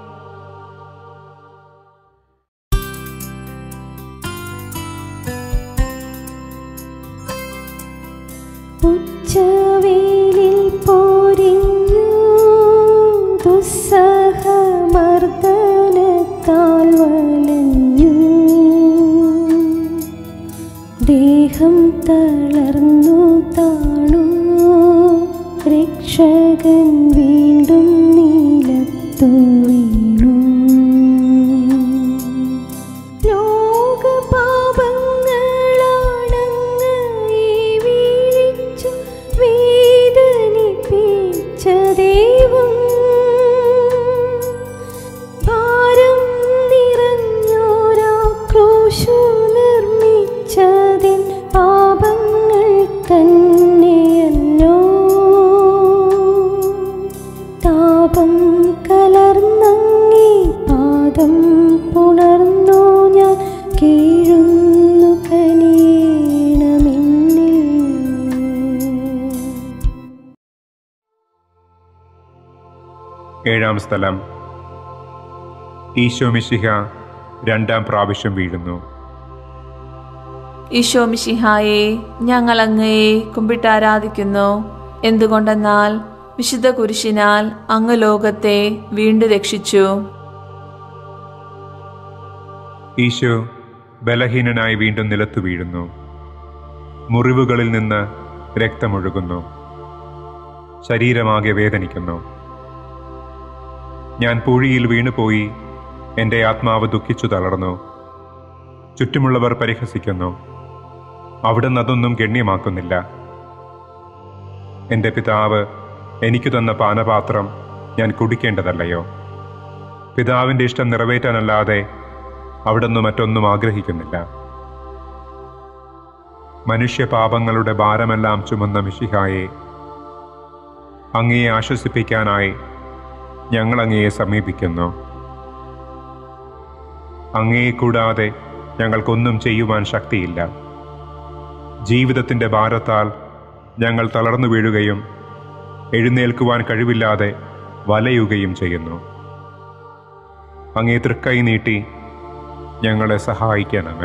ഉച്ചവേലിൽ പോരിഞ്ഞു ദുസ്സഹമർദ്ദനത്താൽ വലഞ്ഞു, ദേഹം തളർന്നു താണു, രക്ഷകൻ വീണ്ടും നീലത്തു വീണു. ഏഴാം സ്ഥലം. ഈശോ മിശിഹ രണ്ടാം പ്രാവശ്യം വീഴുന്നു. ഈശോ മിശിഹായെ, ഞങ്ങൾ അങ്ങയെ കുമ്പിട്ടാരാധിക്കുന്നു. എന്തുകൊണ്ടെന്നാൽ വിശുദ്ധ കുരിശിനാൽ അങ്ങ് ലോകത്തെ വീണ്ടും രക്ഷിച്ചു. ഈശോ ബലഹീനനായി വീണ്ടും നിലത്തു വീഴുന്നു. മുറിവുകളിൽ നിന്ന് രക്തമൊഴുകുന്നു. ശരീരമാകെ വേദനിക്കുന്നു. ഞാൻ പൂഴിയിൽ വീണുപോയി. എൻ്റെ ആത്മാവ് ദുഃഖിച്ചു തളർന്നു. ചുറ്റുമുള്ളവർ പരിഹസിക്കുന്നു. അവിടുന്ന് അതൊന്നും ഗണ്യമാക്കുന്നില്ല. എൻ്റെ പിതാവ് എനിക്ക് തന്ന പാനപാത്രം ഞാൻ കുടിക്കേണ്ടതല്ലയോ? പിതാവിൻ്റെ ഇഷ്ടം നിറവേറ്റാനല്ലാതെ അവിടുന്ന് മറ്റൊന്നും ആഗ്രഹിക്കുന്നില്ല. മനുഷ്യപാപങ്ങളുടെ ഭാരമെല്ലാം ചുമന്ന മിശിഹായെ, അങ്ങയെ ആശ്വസിപ്പിക്കാനായി ഞങ്ങൾ അങ്ങയെ സമീപിക്കുന്നു. അങ്ങയെ കൂടാതെ ഞങ്ങൾക്കൊന്നും ചെയ്യുവാൻ ശക്തിയില്ല. ജീവിതത്തിൻ്റെ ഭാരത്താൽ ഞങ്ങൾ തളർന്നു വീഴുകയും എഴുന്നേൽക്കുവാൻ കഴിവില്ലാതെ വലയുകയും ചെയ്യുന്നു. അങ്ങേ തൃക്കൈ നീട്ടി ഞങ്ങളെ സഹായിക്കണമേ.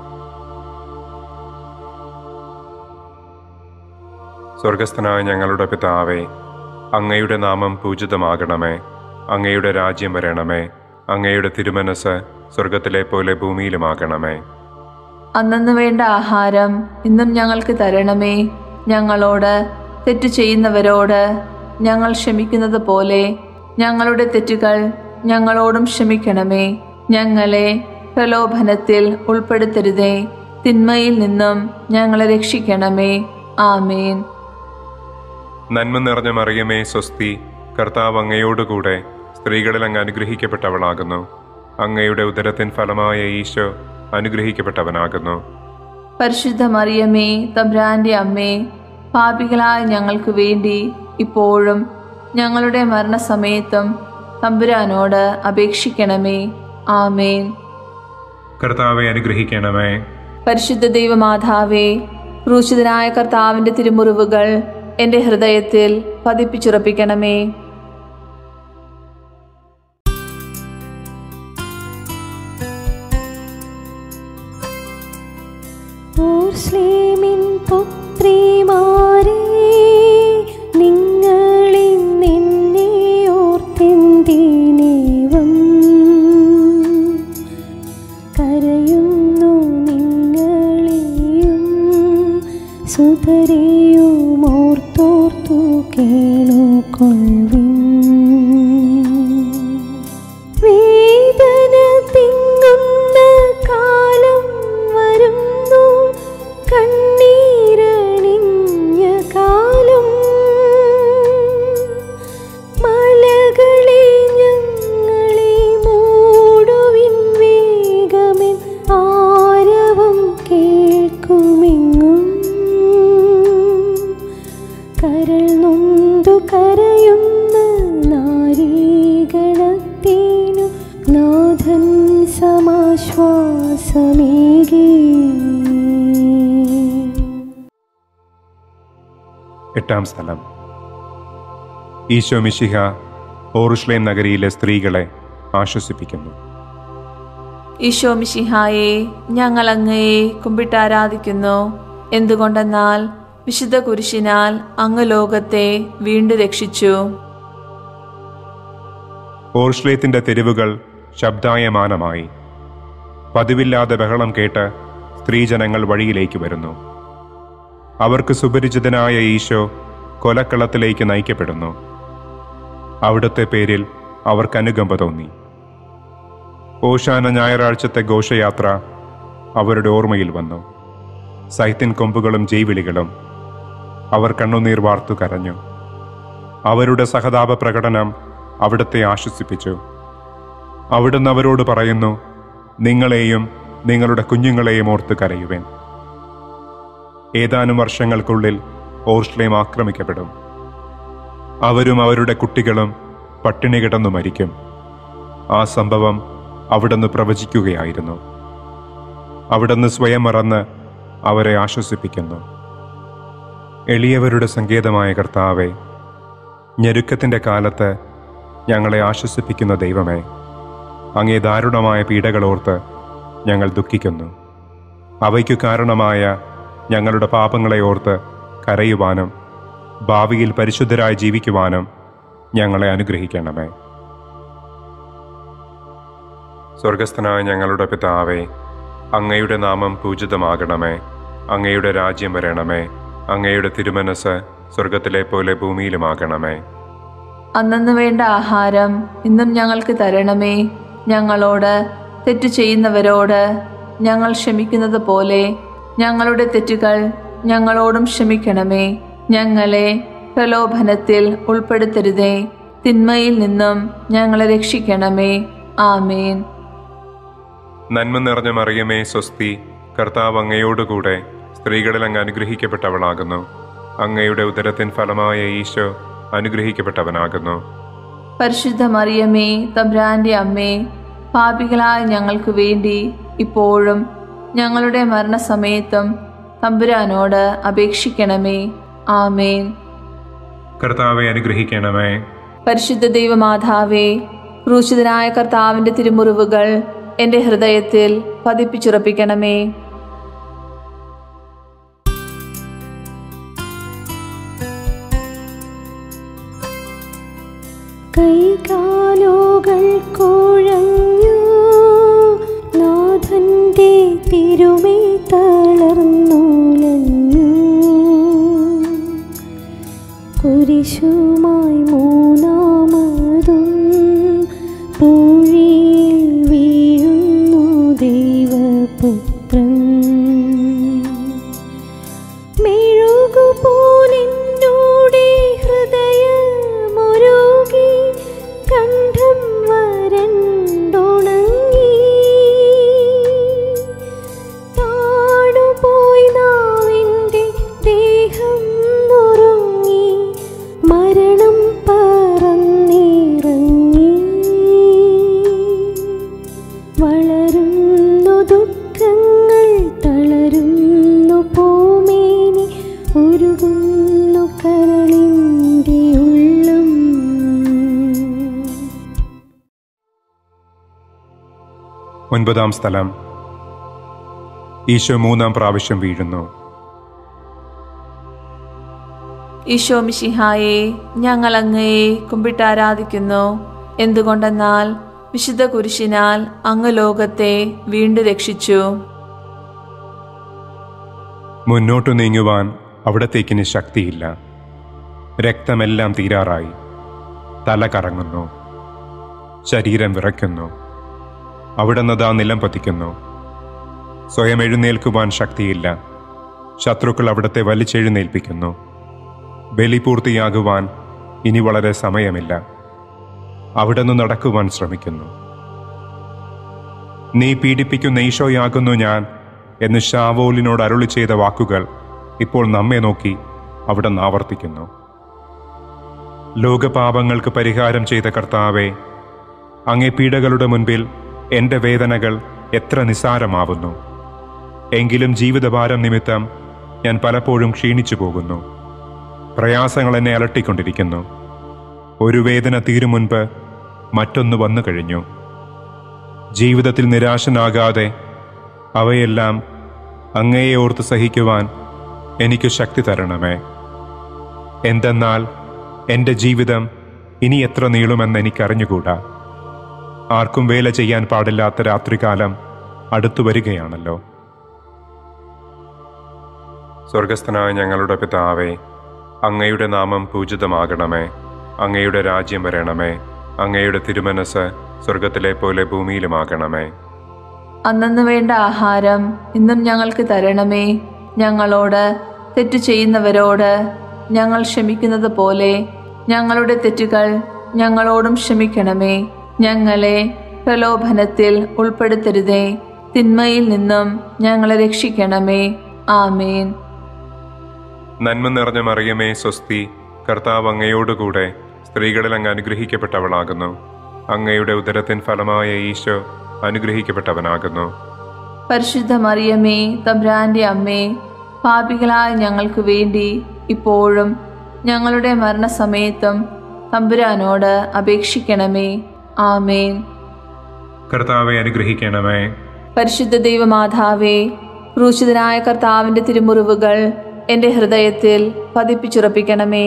സ്വർഗസ്ഥനായ ഞങ്ങളുടെ പിതാവേ, അങ്ങയുടെ നാമം പൂജിതമാകണമേ. അങ്ങയുടെ രാജ്യം വരണമേ. അങ്ങയുടെ തിരുമനസ് സ്വർഗത്തിലെ പോലെ ഭൂമിയിലുമാകണമേ. അന്നന്ന് വേണ്ട ആഹാരം ഇന്നും ഞങ്ങൾക്ക് തരണമേ. ഞങ്ങളോട് തെറ്റ് ചെയ്യുന്നവരോട് ഞങ്ങൾ ക്ഷമിക്കുന്നത് പോലെ ഞങ്ങളുടെ തെറ്റുകൾ ഞങ്ങളോടും ക്ഷമിക്കണമേ. ഞങ്ങളെ പ്രലോഭനത്തിൽ ഉൾപ്പെടുത്തരുതേ. തിന്മയിൽ നിന്നും ഞങ്ങളെ രക്ഷിക്കണമേ. ആമേൻ. നന്മ നിറഞ്ഞ മറിയമേ സ്വസ്തി, കർത്താവ് അങ്ങയോടുകൂടെ സ്ത്രീകളിൽ അങ്ങ് അനുഗ്രഹിക്കപ്പെട്ടവളാകുന്നു. അങ്ങയുടെ ഉദരത്തിൻ ഫലമായ ഈശോ അനുഗ്രഹിക്കപ്പെട്ടവനാകുന്നു. പരിശുദ്ധ മറിയമേ, തമ്പുരാന്റെ അമ്മേ, പാപികളായ ഞങ്ങൾക്ക് വേണ്ടി ഇപ്പോഴും ഞങ്ങളുടെ മരണസമയത്തും തമ്പുരാനോട് അപേക്ഷിക്കണമേ. ആമേൻ. കർത്താവെ അനുഗ്രഹിക്കണമേ. പരിശുദ്ധ ദൈവമാതാവേ, ക്രൂശിതനായ കർത്താവിന്റെ തിരുമുറിവുകൾ എൻ്റെ ഹൃദയത്തിൽ പതിപ്പിച്ചുറപ്പിക്കണമേ. ഓർശ്ലേമിൻ പുത്രിമാരേ, നിങ്ങളിന്നെന്നെ ഓർത്തെന്തിനേവം കരയുന്നു? നിങ്ങളെയും സുതരെയും ഓർത്തോർത്തു കേളുകൊള്ളുവിൻ. വേദന തിങ്ങുന്ന കാലം വരുന്നു, കണ്ണീരണിഞ്ഞ കാലം. മല നൊന്തു കരയുന്ന നാരീഗണത്തിനു നാഥൻ സമാശ്വാസമേകി. എട്ടാം സ്ഥലം. ഈശോ മിശിഹ ഓറുശ്ലേം നഗരിയിലെ സ്ത്രീകളെ ആശ്വസിപ്പിക്കുന്നു. ഈശോ മിശിഹായെ, ഞങ്ങൾ അങ്ങയെ കുമ്പിട്ടാരാധിക്കുന്നു. എന്തുകൊണ്ടെന്നാൽ വിശുദ്ധ കുരിശിനാൽ അങ്ങ് ലോകത്തെ വീണ്ടും രക്ഷിച്ചു. ഓർഷ്ലേത്തിന്റെ തെരുവുകൾ ശബ്ദായമാനമായി. പതിവില്ലാതെ ബഹളം കേട്ട് സ്ത്രീജനങ്ങൾ വഴിയിലേക്ക് വരുന്നു. അവർക്ക് സുപരിചിതനായ ഈശോ കൊലക്കളത്തിലേക്ക് നയിക്കപ്പെടുന്നു. അവിടുത്തെ പേരിൽ അവർക്ക് അനുകമ്പ തോന്നി. ഓശാന ഞായറാഴ്ചത്തെ ഘോഷയാത്ര അവരുടെ ഓർമ്മയിൽ വന്നു. സൈത്തിൻ കൊമ്പുകളും ജൈവിളികളും. അവർ കണ്ണുനീർ വാർത്തു കരഞ്ഞു. അവരുടെ സഹതാപ പ്രകടനം അവിടുത്തെ ആശ്വസിപ്പിച്ചു. അവിടുന്ന് അവരോട് പറയുന്നു, നിങ്ങളെയും നിങ്ങളുടെ കുഞ്ഞുങ്ങളെയും ഓർത്ത് കരയുവേൻ. ഏതാനും വർഷങ്ങൾക്കുള്ളിൽ ഓർഷ്ലേം ആക്രമിക്കപ്പെടും. അവരും അവരുടെ കുട്ടികളും പട്ടിണി കിടന്നു മരിക്കും. ആ സംഭവം അവിടുന്ന് പ്രവചിക്കുകയായിരുന്നു. അവിടുന്ന് സ്വയം മറന്ന് അവരെ ആശ്വസിപ്പിക്കുന്നു. എളിയവരുടെ സങ്കേതമായ കർത്താവേ, ഞെരുക്കത്തിൻ്റെ കാലത്ത് ഞങ്ങളെ ആശ്വസിപ്പിക്കുന്ന ദൈവമേ, അങ്ങേ ദാരുണമായ പീഡകളോർത്ത് ഞങ്ങൾ ദുഃഖിക്കുന്നു. അവയ്ക്കു കാരണമായ ഞങ്ങളുടെ പാപങ്ങളെ ഓർത്ത് കരയുവാനും ഭാവിയിൽ പരിശുദ്ധരായി ജീവിക്കുവാനും ഞങ്ങളെ അനുഗ്രഹിക്കണമേ. സ്വർഗസ്ഥനായ ഞങ്ങളുടെ പിതാവേ, അങ്ങയുടെ നാമം പൂജിതമാകണമേ. അങ്ങയുടെ രാജ്യം വരണമേ. അങ്ങയുടെ തിരുമനസ് സ്വർഗത്തിലെ പോലെ ഭൂമിയിലുമാകണമേ. അന്നന്ന് വേണ്ട ആഹാരം ഇന്നും ഞങ്ങൾക്ക് തരണമേ. ഞങ്ങളോട് തെറ്റ് ചെയ്യുന്നവരോട് ഞങ്ങൾ ക്ഷമിക്കുന്നത് പോലെ ഞങ്ങളുടെ തെറ്റുകൾ ഞങ്ങളോടും ക്ഷമിക്കണമേ. ഞങ്ങളെ പ്രലോഭനത്തിൽ ഉൾപ്പെടുത്തരുതേ. തിന്മയിൽ നിന്നും ഞങ്ങളെ രക്ഷിക്കണമേ. ആമേൻ. നന്മ നിറഞ്ഞ മറിയമേ, സ്വസ്തി. കർത്താവ് അങ്ങയോടുകൂടെ സ്ത്രീകളിൽ അങ്ങ് അനുഗ്രഹിക്കപ്പെട്ടവളാകുന്നു. അങ്ങയുടെ ഉദരത്തിൻ ഫലമായ ഈശോ അനുഗ്രഹിക്കപ്പെട്ടവനാകുന്നു. പരിശുദ്ധ മറിയമേ, തമ്പുരാന്റെ അമ്മേ, പാപികളായ ഞങ്ങൾക്ക് വേണ്ടി ഇപ്പോഴും ഞങ്ങളുടെ മരണസമയത്തും തമ്പുരാനോട് അപേക്ഷിക്കണമേ. ആമേൻ. കർത്താവെ അനുഗ്രഹിക്കണമേ. പരിശുദ്ധ ദൈവമാതാവേ, ക്രൂശിതനായ കർത്താവിന്റെ തിരുമുറിവുകൾ എൻ്റെ ഹൃദയത്തിൽ പതിപ്പിച്ചുറപ്പിക്കണമേ. കൈകാലുകൾ കുഴഞ്ഞു, നാഥന്റെ തിരുമൈ തളർന്നുലഞ്ഞു. കുരിശുമായി മൂന്നാമതും പൂഴിയിൽ വീഴുന്നു ദൈവപുത്രൻ. മെഴുകുപോലെന്നോടെ ഹൃദയമൊരുകി, കണ്ഠം വരണ്ടുണങ്ങി. താണുപോയി നാവിൻ്റെ ദേഹം നുറുങ്ങി, മരണം പറന്നിറങ്ങി. വളരുന്നു ദുഃഖങ്ങൾ, തളരുന്നു പൂമേനി, ഉരുകുന്നു കരളിൻ്റെ ഉള്ളം. ഒൻപതാം സ്ഥലം. ഈശോ മൂന്നാം പ്രാവശ്യം വീഴുന്നു. ഈശോ മിശിഹായെ, ഞങ്ങൾ അങ്ങയെ കുമ്പിട്ടാരാധിക്കുന്നു. എന്തുകൊണ്ടെന്നാൽ വിശുദ്ധ കുരിശിനാൽ അങ്ങ് ലോകത്തെ വീണ്ടും രക്ഷിച്ചു. മുന്നോട്ടു നീങ്ങുവാൻ അവിടത്തേക്കിന് ശക്തിയില്ല. രക്തമെല്ലാം തീരാറായി. തല കറങ്ങുന്നു. ശരീരം വിറയ്ക്കുന്നു. അവിടുന്നതാ നിലം പതിക്കുന്നു. സ്വയം എഴുന്നേൽക്കുവാൻ ശക്തിയില്ല. ശത്രുക്കൾ അവിടത്തെ വലിച്ചെഴുന്നേൽപ്പിക്കുന്നു. ബലി പൂർത്തിയാകുവാൻ ഇനി വളരെ സമയമില്ല. അവിടുന്ന് നടക്കുവാൻ ശ്രമിക്കുന്നു. നീ പീഡിപ്പിക്കുന്ന ഈശോയാകുന്നു ഞാൻ എന്ന് ശാവോലിനോട് അരുളി ചെയ്ത വാക്കുകൾ ഇപ്പോൾ നമ്മെ നോക്കി അവിടുന്ന് ആവർത്തിക്കുന്നു. ലോകപാപങ്ങൾക്ക് പരിഹാരം ചെയ്ത കർത്താവേ, അങ്ങേ പീഡകളുടെ മുൻപിൽ എൻ്റെ വേദനകൾ എത്ര നിസ്സാരമാവുന്നു. എങ്കിലും ജീവിതഭാരം നിമിത്തം ഞാൻ പലപ്പോഴും ക്ഷീണിച്ചു പോകുന്നു. പ്രയാസങ്ങൾ എന്നെ അലട്ടിക്കൊണ്ടിരിക്കുന്നു. ഒരു വേദന തീരും മുൻപ് മറ്റൊന്ന് വന്നു കഴിഞ്ഞു. ജീവിതത്തിൽ നിരാശനാകാതെ അവയെല്ലാം അങ്ങയെ ഓർത്ത് സഹിക്കുവാൻ എനിക്ക് ശക്തി തരണമേ. എന്തെന്നാൽ എൻ്റെ ജീവിതം ഇനി എത്ര നീളുമെന്ന് എനിക്കറിഞ്ഞുകൂടാ. ആർക്കും വേല ചെയ്യാൻ പാടില്ലാത്ത രാത്രികാലം അടുത്തു വരികയാണല്ലോ. സ്വർഗസ്ഥനായ ഞങ്ങളുടെ പിതാവേ, അങ്ങയുടെ നാമം പൂജിതമാകണമേ. അങ്ങയുടെ രാജ്യം വരണമേ. അങ്ങയുടെ തിരുമനസ് സ്വർഗത്തിലെ പോലെ ഭൂമിയിലുമാകണമേ. അന്നന്ന് വേണ്ട ആഹാരം ഇന്നും ഞങ്ങൾക്ക് തരണമേ. ഞങ്ങളോട് തെറ്റു ചെയ്യുന്നവരോട് ഞങ്ങൾ ക്ഷമിക്കുന്നത് പോലെ ഞങ്ങളുടെ തെറ്റുകൾ ഞങ്ങളോടും ക്ഷമിക്കണമേ. ഞങ്ങളെ പ്രലോഭനത്തിൽ ഉൾപ്പെടുത്തരുതേ. തിന്മയിൽ നിന്നും ഞങ്ങളെ രക്ഷിക്കണമേ. ആമേൻ. നന്മ നിറഞ്ഞ മറിയമേ, സ്വസ്തി. കർത്താവ് അങ്ങയോടുകൂടെ സ്ത്രീകളിൽ അങ്ങ് അനുഗ്രഹിക്കപ്പെട്ടവളാകുന്നു. അങ്ങയുടെ ഉദരത്തിൻ ഫലമായ ഈശോ അനുഗ്രഹിക്കപ്പെട്ടവനാകുന്നു. പരിശുദ്ധ മറിയമേ, തമ്പുരാന്റെ അമ്മേ, പാപികളായ ഞങ്ങൾക്ക് വേണ്ടി ഇപ്പോഴും ഞങ്ങളുടെ മരണസമയത്തും തമ്പുരാനോട് അപേക്ഷിക്കണമേ. ആമേൻ. കർത്താവെ അനുഗ്രഹിക്കണമേ. പരിശുദ്ധ ദൈവമാതാവേ, ക്രൂശിതനായ കർത്താവിന്റെ തിരുമുറിവുകൾ എൻ്റെ ഹൃദയത്തിൽ പതിപ്പിച്ചുറപ്പിക്കണമേ.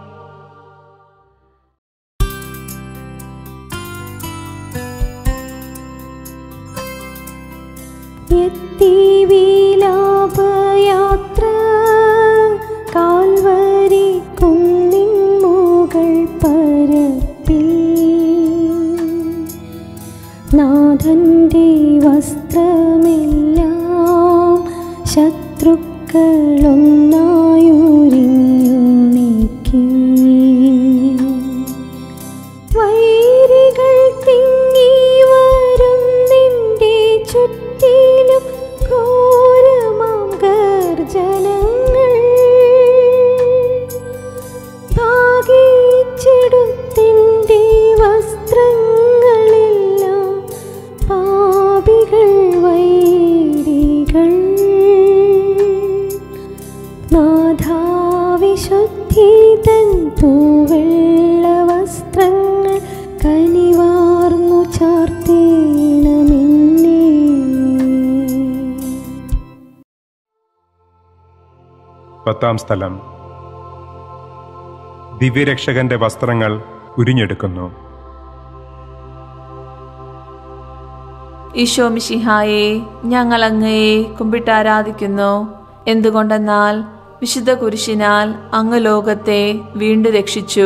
എത്തി വിലാപയാത്ര കാൽവരി കുന്നിൻ മുകൾ പരപ്പിൽ, നാഥന്റെ വസ്ത്രമെല്ലാം ശത്രുക്കളൊന്നായുരിഞ്ഞു നീക്കി. വൈരികൾ തിങ്ങി വരും നിന്റെ ചുറ്റിലും ഘോരമാം ഗർജനങ്ങൾ, ഭാഗിച്ചെടുത്തിൻ്റെ വസ്ത്രങ്ങളെല്ലാം പാപികൾ വൈരികൾ. നാഥാവിശുദ്ധിതൻ തൂവെള്ള വസ്ത്രങ്ങൾ കനിവാർന്നു ചാർത്തേണമെന്നേ. പത്താം സ്ഥലം. ദിവ്യരക്ഷകന്റെ വസ്ത്രങ്ങൾ ഉരിഞ്ഞെടുക്കുന്നു. ഈശോ മിശിഹായെ, ഞങ്ങൾ അങ്ങയെ കുമ്പിട്ടാരാധിക്കുന്നു. എന്തുകൊണ്ടെന്നാൽ വിശുദ്ധ കുരിശിനാൽ അങ്ങ് ലോകത്തെ വീണ്ടും രക്ഷിച്ചു.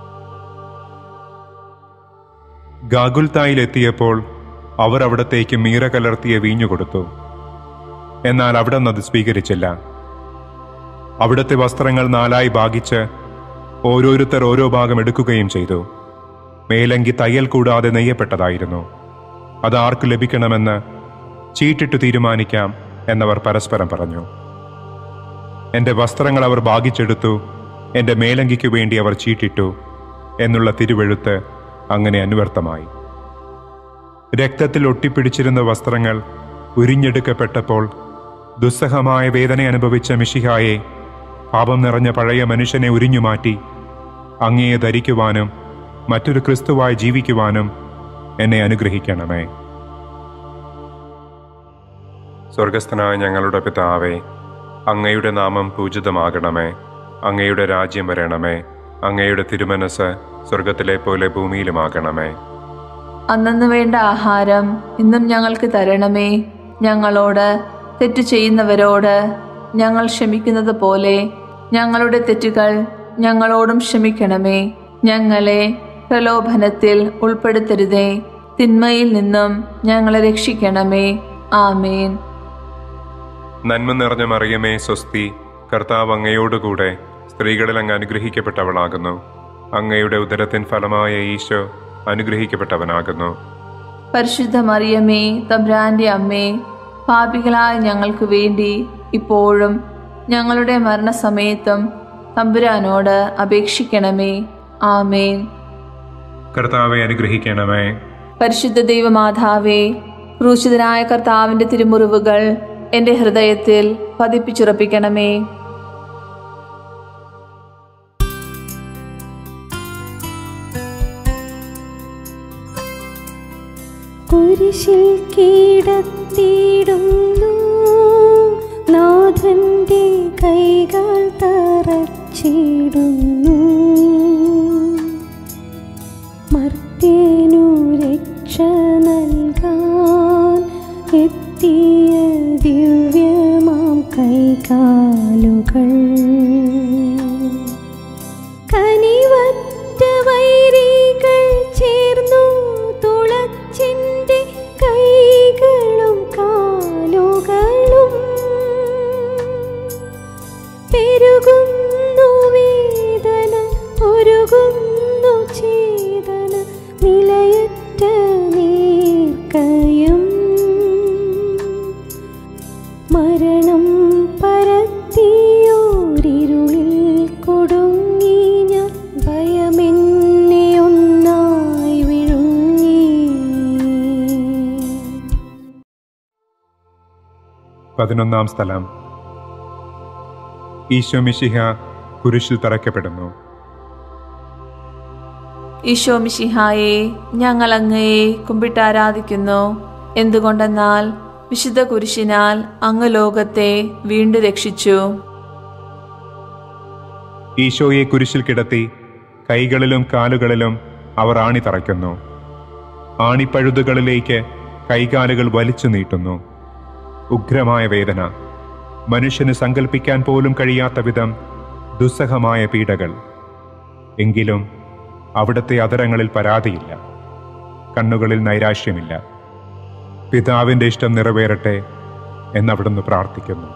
ഗാഗുൽത്തായിലെത്തിയപ്പോൾ അവർ അവിടത്തേക്ക് മീറ കലർത്തിയ വീഞ്ഞു കൊടുത്തു. എന്നാൽ അവിടെ നിന്ന് അത് സ്വീകരിച്ചില്ല. അവിടുത്തെ വസ്ത്രങ്ങൾ നാലായി ഭാഗിച്ച് ഓരോരുത്തർ ഓരോ ഭാഗം എടുക്കുകയും ചെയ്തു. മേലങ്കി തയ്യൽ കൂടാതെ നെയ്യപ്പെട്ടതായിരുന്നു. അത് ആർക്ക് ലഭിക്കണമെന്ന് ചീട്ടിട്ട് തീരുമാനിക്കാം എന്നവർ പരസ്പരം പറഞ്ഞു. എൻ്റെ വസ്ത്രങ്ങൾ അവർ ഭാഗിച്ചെടുത്തു, എൻ്റെ മേലങ്കിക്കു വേണ്ടി അവർ ചീട്ടിട്ടു എന്നുള്ള തിരുവെഴുത്ത് അങ്ങനെ അന്വർത്ഥമായി. രക്തത്തിൽ ഒട്ടിപ്പിടിച്ചിരുന്ന വസ്ത്രങ്ങൾ ഉരിഞ്ഞെടുക്കപ്പെട്ടപ്പോൾ ദുസ്സഹമായ വേദന അനുഭവിച്ച മിശിഹായെ, പാപം നിറഞ്ഞ പഴയ മനുഷ്യനെ ഉരിഞ്ഞുമാറ്റി അങ്ങയെ ധരിക്കുവാനും മറ്റൊരു ക്രിസ്തുവായി ജീവിക്കുവാനും എന്നെ അനുഗ്രഹിക്കണമേ. സ്വർഗസ്ഥനായ ഞങ്ങളുടെ പിതാവേ, അങ്ങയുടെ നാമം പൂജിതമാകണമേ. അങ്ങയുടെ രാജ്യം വരണമേ. അങ്ങയുടെ തിരുമനസ് സ്വർഗത്തിലെ പോലെ ഭൂമിയിലുമാകണമേ. അന്നന്ന് വേണ്ട ആഹാരം ഇന്നും ഞങ്ങൾക്ക് തരണമേ. ഞങ്ങളോട് തെറ്റു ചെയ്യുന്നവരോട് ഞങ്ങൾ ക്ഷമിക്കുന്നത് പോലെ ഞങ്ങളുടെ തെറ്റുകൾ ഞങ്ങളോടും ക്ഷമിക്കണമേ. ഞങ്ങളെ പ്രലോഭനത്തിൽ ഉൾപ്പെടുത്തരുതേ. തിന്മയിൽ നിന്നും ഞങ്ങളെ രക്ഷിക്കണമേ. ആമേൻ. നന്മ നിറഞ്ഞ മറിയമേ, സ്വസ്തി. കർത്താവ് അങ്ങയോടുകൂടെ സ്ത്രീകളിൽ അങ്ങ് അനുഗ്രഹിക്കപ്പെട്ടവളാകുന്നു. അങ്ങയുടെ ഉദരത്തിൻ ഫലമായ ഈശോ അനുഗ്രഹിക്കപ്പെട്ടവനാകുന്നു. പരിശുദ്ധ മറിയമേ, തമ്പുരാന്റെ അമ്മേ, പാപികളായ ഞങ്ങൾക്ക് വേണ്ടി ഇപ്പോഴും ഞങ്ങളുടെ മരണസമയത്തും തമ്പുരാനോട് അപേക്ഷിക്കണമേ. ആമേൻ. കർത്താവെ അനുഗ്രഹിക്കണമേ. പരിശുദ്ധ ദൈവമാതാവേ, ക്രൂശിതനായ കർത്താവിന്റെ തിരുമുറിവുകൾ എൻ്റെ ഹൃദയത്തിൽ പതിപ്പിച്ചുറപ്പിക്കണമേ. കുരിശിൽ കീടത്തിടുന്നു നാഥന്റെ കൈകൾ തറച്ചിടുന്നു. മർത്യനു രക്ഷ നൽകാൻ എത്തിയ ദിവ്യമാം കൈകാലുകൾ. കനിവറ്റ വൈരികൾ ചേർന്നു തുളച്ചിൻ്റെ കൈകളും കാലുകളും. പെരുകുന്നു വേദന ഒരുകുന്നു ചേതന നിലയറ്റ നീർക്കയും. മരണം പരത്തിയോരിരുളിൽ കൊടുങ്ങി ഞാൻ ഭയമെന്നെ ഒന്നായി വിഴുങ്ങി. പതിനൊന്നാം സ്ഥലം. ഈശോ മിശിഹ കുരിശിൽ തറയ്ക്കപ്പെടുന്നു. ഈശോ മിശിഹായെ, ഞങ്ങൾ അങ്ങയെ കുമ്പിട്ടാരാധിക്കുന്നു. എന്തുകൊണ്ടെന്നാൽ വിശുദ്ധ കുരിശിനാൽ അങ്ങ് ലോകത്തെ വീണ്ടും രക്ഷിച്ചു. ഈശോയെ കുരിശിൽ കിടത്തി കൈകളിലും കാലുകളിലും അവർ ആണി തറയ്ക്കുന്നു. ആണിപ്പഴുതുകളിലേക്ക് കൈകാലുകൾ വലിച്ചു നീട്ടുന്നു. ഉഗ്രമായ വേദന, മനുഷ്യന് സങ്കല്പിക്കാൻ പോലും കഴിയാത്ത വിധം ദുസ്സഹമായ പീഡകൾ. എങ്കിലും അവിടുത്തെ അധരങ്ങളിൽ പരാതിയില്ല, കണ്ണുകളിൽ നൈരാശ്യമില്ല. പിതാവിൻ്റെ ഇഷ്ടം നിറവേറട്ടെ എന്നവിടുന്ന് പ്രാർത്ഥിക്കുന്നു.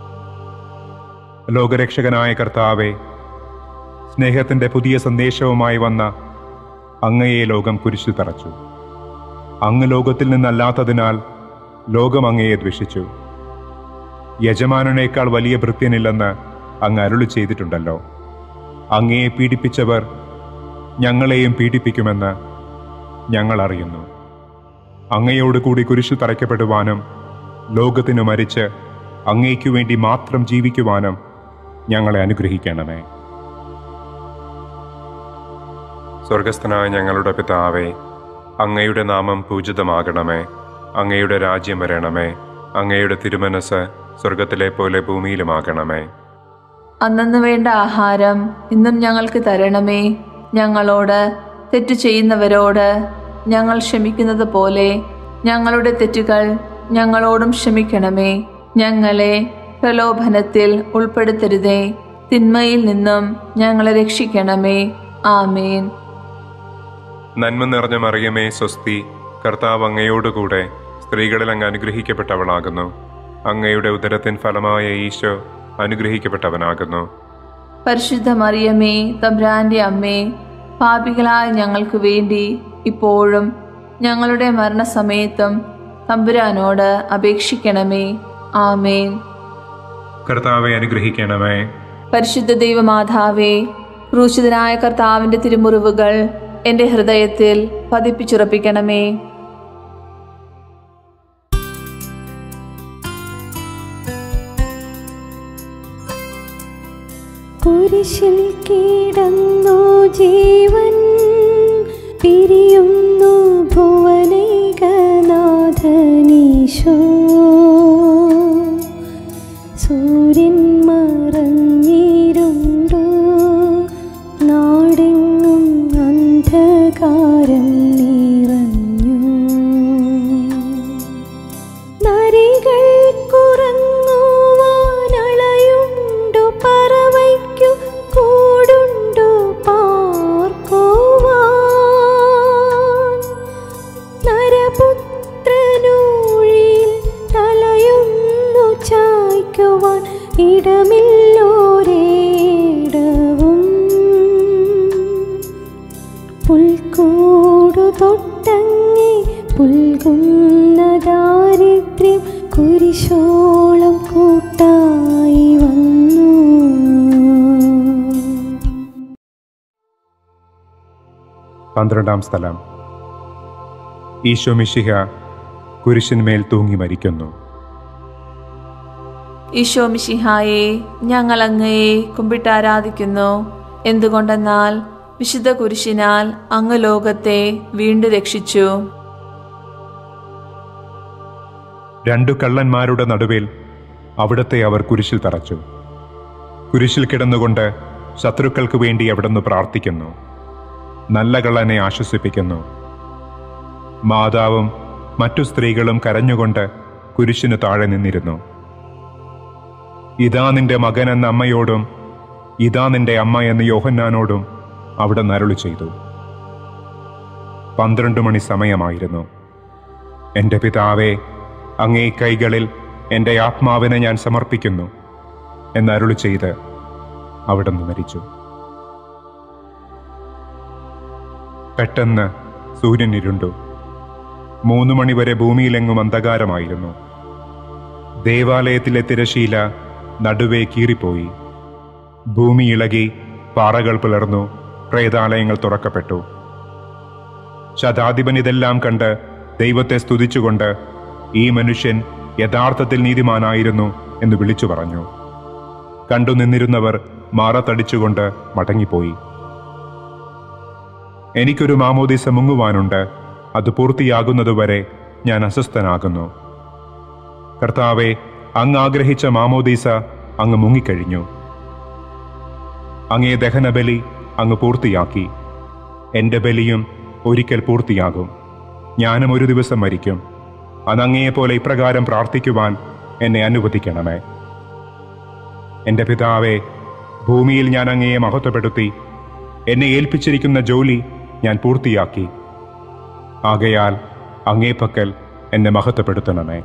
ലോകരക്ഷകനായ കർത്താവെ, സ്നേഹത്തിൻ്റെ പുതിയ സന്ദേശവുമായി വന്ന അങ്ങയെ ലോകം കുരിശിൽ തറച്ചു. അങ്ങ് ലോകത്തിൽ നിന്നല്ലാത്തതിനാൽ ലോകം അങ്ങയെ ദ്വേഷിച്ചു. യജമാനനേക്കാൾ വലിയ ഭൃത്യനില്ലെന്ന് അങ്ങ് അരുളി ചെയ്തിട്ടുണ്ടല്ലോ. അങ്ങയെ പീഡിപ്പിച്ചവർ ഞങ്ങളെയും പീഡിപ്പിക്കുമെന്ന് ഞങ്ങൾ അറിയുന്നു. അങ്ങയോട് കൂടി കുരിശിൽ തറയ്ക്കപ്പെടുവാനും ലോകത്തിനു മരിച്ച് അങ്ങയ്ക്കു വേണ്ടി മാത്രം ജീവിക്കുവാനും ഞങ്ങളെ അനുഗ്രഹിക്കണമേ. സ്വർഗസ്ഥനായ ഞങ്ങളുടെ പിതാവേ, അങ്ങയുടെ നാമം പൂജിതമാകണമേ. അങ്ങയുടെ രാജ്യം വരണമേ. അങ്ങയുടെ തിരുമനസ് സ്വർഗത്തിലെ പോലെ ഭൂമിയിലുമാകണമേ. അന്നന്ന് വേണ്ട ആഹാരം ഇന്നും ഞങ്ങൾക്ക് തരണമേ. ഞങ്ങളോട് തെറ്റു ചെയ്യുന്നവരോട് ഞങ്ങൾ ക്ഷമിക്കുന്നത് പോലെ ഞങ്ങളുടെ തെറ്റുകൾ ഞങ്ങളോടും ക്ഷമിക്കണമേ. ഞങ്ങളെ പ്രലോഭനത്തിൽ ഉൾപ്പെടുത്തരുതേ, തിന്മയിൽ നിന്നും ഞങ്ങളെ രക്ഷിക്കണമേ. ആമേൻ. നന്മ നിറഞ്ഞ മറിയമേ സ്വസ്തി, കർത്താവ് അങ്ങയോടുകൂടെ സ്ത്രീകളിൽ അങ്ങ് അനുഗ്രഹിക്കപ്പെട്ടവളാകുന്നു. അങ്ങയുടെ ഉദരത്തിൻ ഫലമായ ഈശോ അനുഗ്രഹിക്കപ്പെട്ടവനാകുന്നു. പരിശുദ്ധ മറിയമേ, തമ്പുരാന്റെ അമ്മേ, പാപികളായ ഞങ്ങൾക്ക് വേണ്ടി ഇപ്പോഴും ഞങ്ങളുടെ മരണസമയത്തും തമ്പുരാനോട് അപേക്ഷിക്കണമേ. ആമേൻ. കർത്താവെ അനുഗ്രഹിക്കണമേ. പരിശുദ്ധ ദൈവമാതാവേ, ക്രൂശിതനായ കർത്താവിന്റെ തിരുമുറിവുകൾ എൻ്റെ ഹൃദയത്തിൽ പതിപ്പിച്ചുറപ്പിക്കണമേ. കുരിശിൽ കിടന്നു ജീവൻ പിരിയുന്നു ഭുവനൈകനാഥനീശോ. സൂര്യൻ മറഞ്ഞിരുണ്ടു, നാടെങ്ങും അന്ധകാരം നിറഞ്ഞു. നരികൾ കുറങ്ങുവാനളയുണ്ടു, പറവയ്ക്കു കൂടുണ്ടു പാർക്കുവാൻ. നരപുത്രനൂഴിൽ തലയൊന്നു ചായ്ക്കുവാൻ ഇടമില്ലോരേടവും. പുൽക്കൂടു തൊട്ടങ്ങി പുൽകുന്ന ദാരിദ്ര്യം കുരിശോളം കൂട്ടായി വന്നു. പന്ത്രണ്ടാം സ്ഥലം. ഈശോ മിശിഹ കുരിശിന്മേൽ തൂങ്ങി മരിക്കുന്നു. ഈശോ മിശിഹായെ, ഞങ്ങൾ അങ്ങയെ കുമ്പിട്ടാരാധിക്കുന്നു. എന്തുകൊണ്ടെന്നാൽ വിശുദ്ധ കുരിശിനാൽ അങ്ങ് ലോകത്തെ വീണ്ടും രക്ഷിച്ചു. രണ്ടു കള്ളന്മാരുടെ നടുവിൽ അവിടത്തെ അവർ കുരിശിൽ തറച്ചു. കുരിശിൽ കിടന്നുകൊണ്ട് ശത്രുക്കൾക്ക് വേണ്ടി അവിടുന്ന് പ്രാർത്ഥിക്കുന്നു. നല്ല കള്ളനെ ആശ്വസിപ്പിക്കുന്നു. മാതാവും മറ്റു സ്ത്രീകളും കരഞ്ഞുകൊണ്ട് കുരിശിന് താഴെ നിന്നിരുന്നു. ഇതാ നിന്റെ മകൻ എന്ന അമ്മയോടും ഇതാ നിന്റെ അമ്മ എന്ന് യോഹന്നാനോടും അവിടെ അരുളി ചെയ്തു. പന്ത്രണ്ട് മണി സമയമായിരുന്നു. എൻ്റെ പിതാവേ, അങ്ങേ കൈകളിൽ എൻ്റെ ആത്മാവിനെ ഞാൻ സമർപ്പിക്കുന്നു എന്നരുളി ചെയ്ത് അവിടുന്ന് മരിച്ചു. പെട്ടെന്ന് സൂര്യൻ ഇരുണ്ടു. മൂന്ന് മണിവരെ ഭൂമിയിലെങ്ങും അന്ധകാരമായിരുന്നു. ദേവാലയത്തിലെ തിരശീല നടുവേ കീറിപ്പോയി. ഭൂമി ഇളകി, പാറകൾ പിളർന്നു, പ്രേതാലയങ്ങൾ തുറക്കപ്പെട്ടു. ശതാധിപൻ ഇതെല്ലാം കണ്ട് ദൈവത്തെ സ്തുതിച്ചുകൊണ്ട് ഈ മനുഷ്യൻ യഥാർത്ഥത്തിൽ നീതിമാനായിരുന്നു എന്ന് വിളിച്ചു പറഞ്ഞു. കണ്ടു നിന്നിരുന്നവർ മാറത്തടിച്ചുകൊണ്ട് മടങ്ങിപ്പോയി. എനിക്കൊരു മാമോദീസ മുങ്ങുവാനുണ്ട്, അത് പൂർത്തിയാകുന്നതുവരെ ഞാൻ അസ്വസ്ഥനാകുന്നു. കർത്താവെ, അങ്ങ് ആഗ്രഹിച്ച മാമോദീസ അങ്ങ് മുങ്ങിക്കഴിഞ്ഞു. അങ്ങേ ദഹനബലി അങ്ങ് പൂർത്തിയാക്കി. എൻ്റെ ബലിയും ഒരിക്കൽ പൂർത്തിയാകും. ഞാനും ഒരു ദിവസം മരിക്കും. അതങ്ങയെപ്പോലെ ഇപ്രകാരം പ്രാർത്ഥിക്കുവാൻ എന്നെ അനുവദിക്കണമേ. എൻ്റെ പിതാവേ, ഭൂമിയിൽ ഞാൻ അങ്ങയെ മഹത്വപ്പെടുത്തി. എന്നെ ഏൽപ്പിച്ചിരിക്കുന്ന ജോലി ഞാൻ പൂർത്തിയാക്കി. ആകയാൽ അങ്ങേ പക്കൽ എന്നെ മഹത്വപ്പെടുത്തണമേ.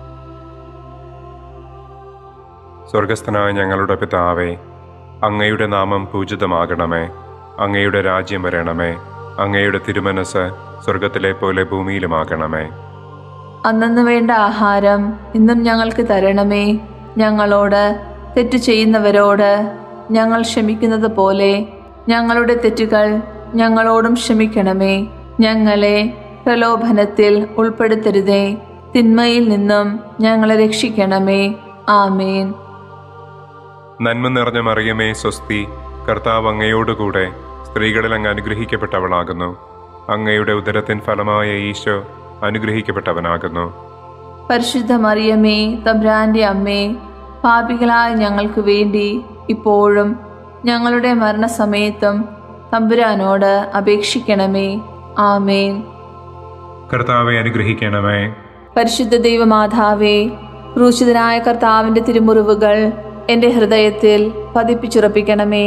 സ്വർഗസ്ഥനായ ഞങ്ങളുടെ പിതാവേ, അങ്ങയുടെ നാമം പൂജിതമാകണമേ. അങ്ങയുടെ രാജ്യം വരണമേ. അങ്ങയുടെ തിരുമനസ് സ്വർഗത്തിലെ പോലെ ഭൂമിയിലുമാകണമേ. അന്നന്ന് വേണ്ട ആഹാരം ഇന്നും ഞങ്ങൾക്ക് തരണമേ. ഞങ്ങളോട് തെറ്റു ചെയ്യുന്നവരോട് ഞങ്ങൾ ക്ഷമിക്കുന്നത് പോലെ ഞങ്ങളുടെ തെറ്റുകൾ ഞങ്ങളോടും ക്ഷമിക്കണമേ. ഞങ്ങളെ പ്രലോഭനത്തിൽ ഉൾപ്പെടുത്തരുതേ, തിന്മയിൽ നിന്നും ഞങ്ങളെ രക്ഷിക്കണമേ. ആമേൻ. നന്മ നിറഞ്ഞ മറിയമേ, സ്വസ്തി. കർത്താവ് അങ്ങയോടുകൂടെ സ്ത്രീകളിൽ അങ്ങ് അനുഗ്രഹിക്കപ്പെട്ടവളാകുന്നു. അങ്ങയുടെ ഉദരത്തിൻ ഫലമായ ഈശോ അനുഗ്രഹിക്കപ്പെട്ടവനാകുന്നു. പരിശുദ്ധ മറിയമേ, തമ്പുരാന്റെ അമ്മേ, പാപികളായ ഞങ്ങൾക്ക് വേണ്ടി ഇപ്പോഴും ഞങ്ങളുടെ മരണസമയത്തും തമ്പുരാനോട് അപേക്ഷിക്കണമേ. ആമേൻ. കർത്താവെ അനുഗ്രഹിക്കണമേ. പരിശുദ്ധ ദൈവമാതാവേ, ക്രൂശിതനായ കർത്താവിന്റെ തിരുമുറിവുകൾ എൻ്റെ ഹൃദയത്തിൽ പതിപ്പിച്ചുറപ്പിക്കണമേ.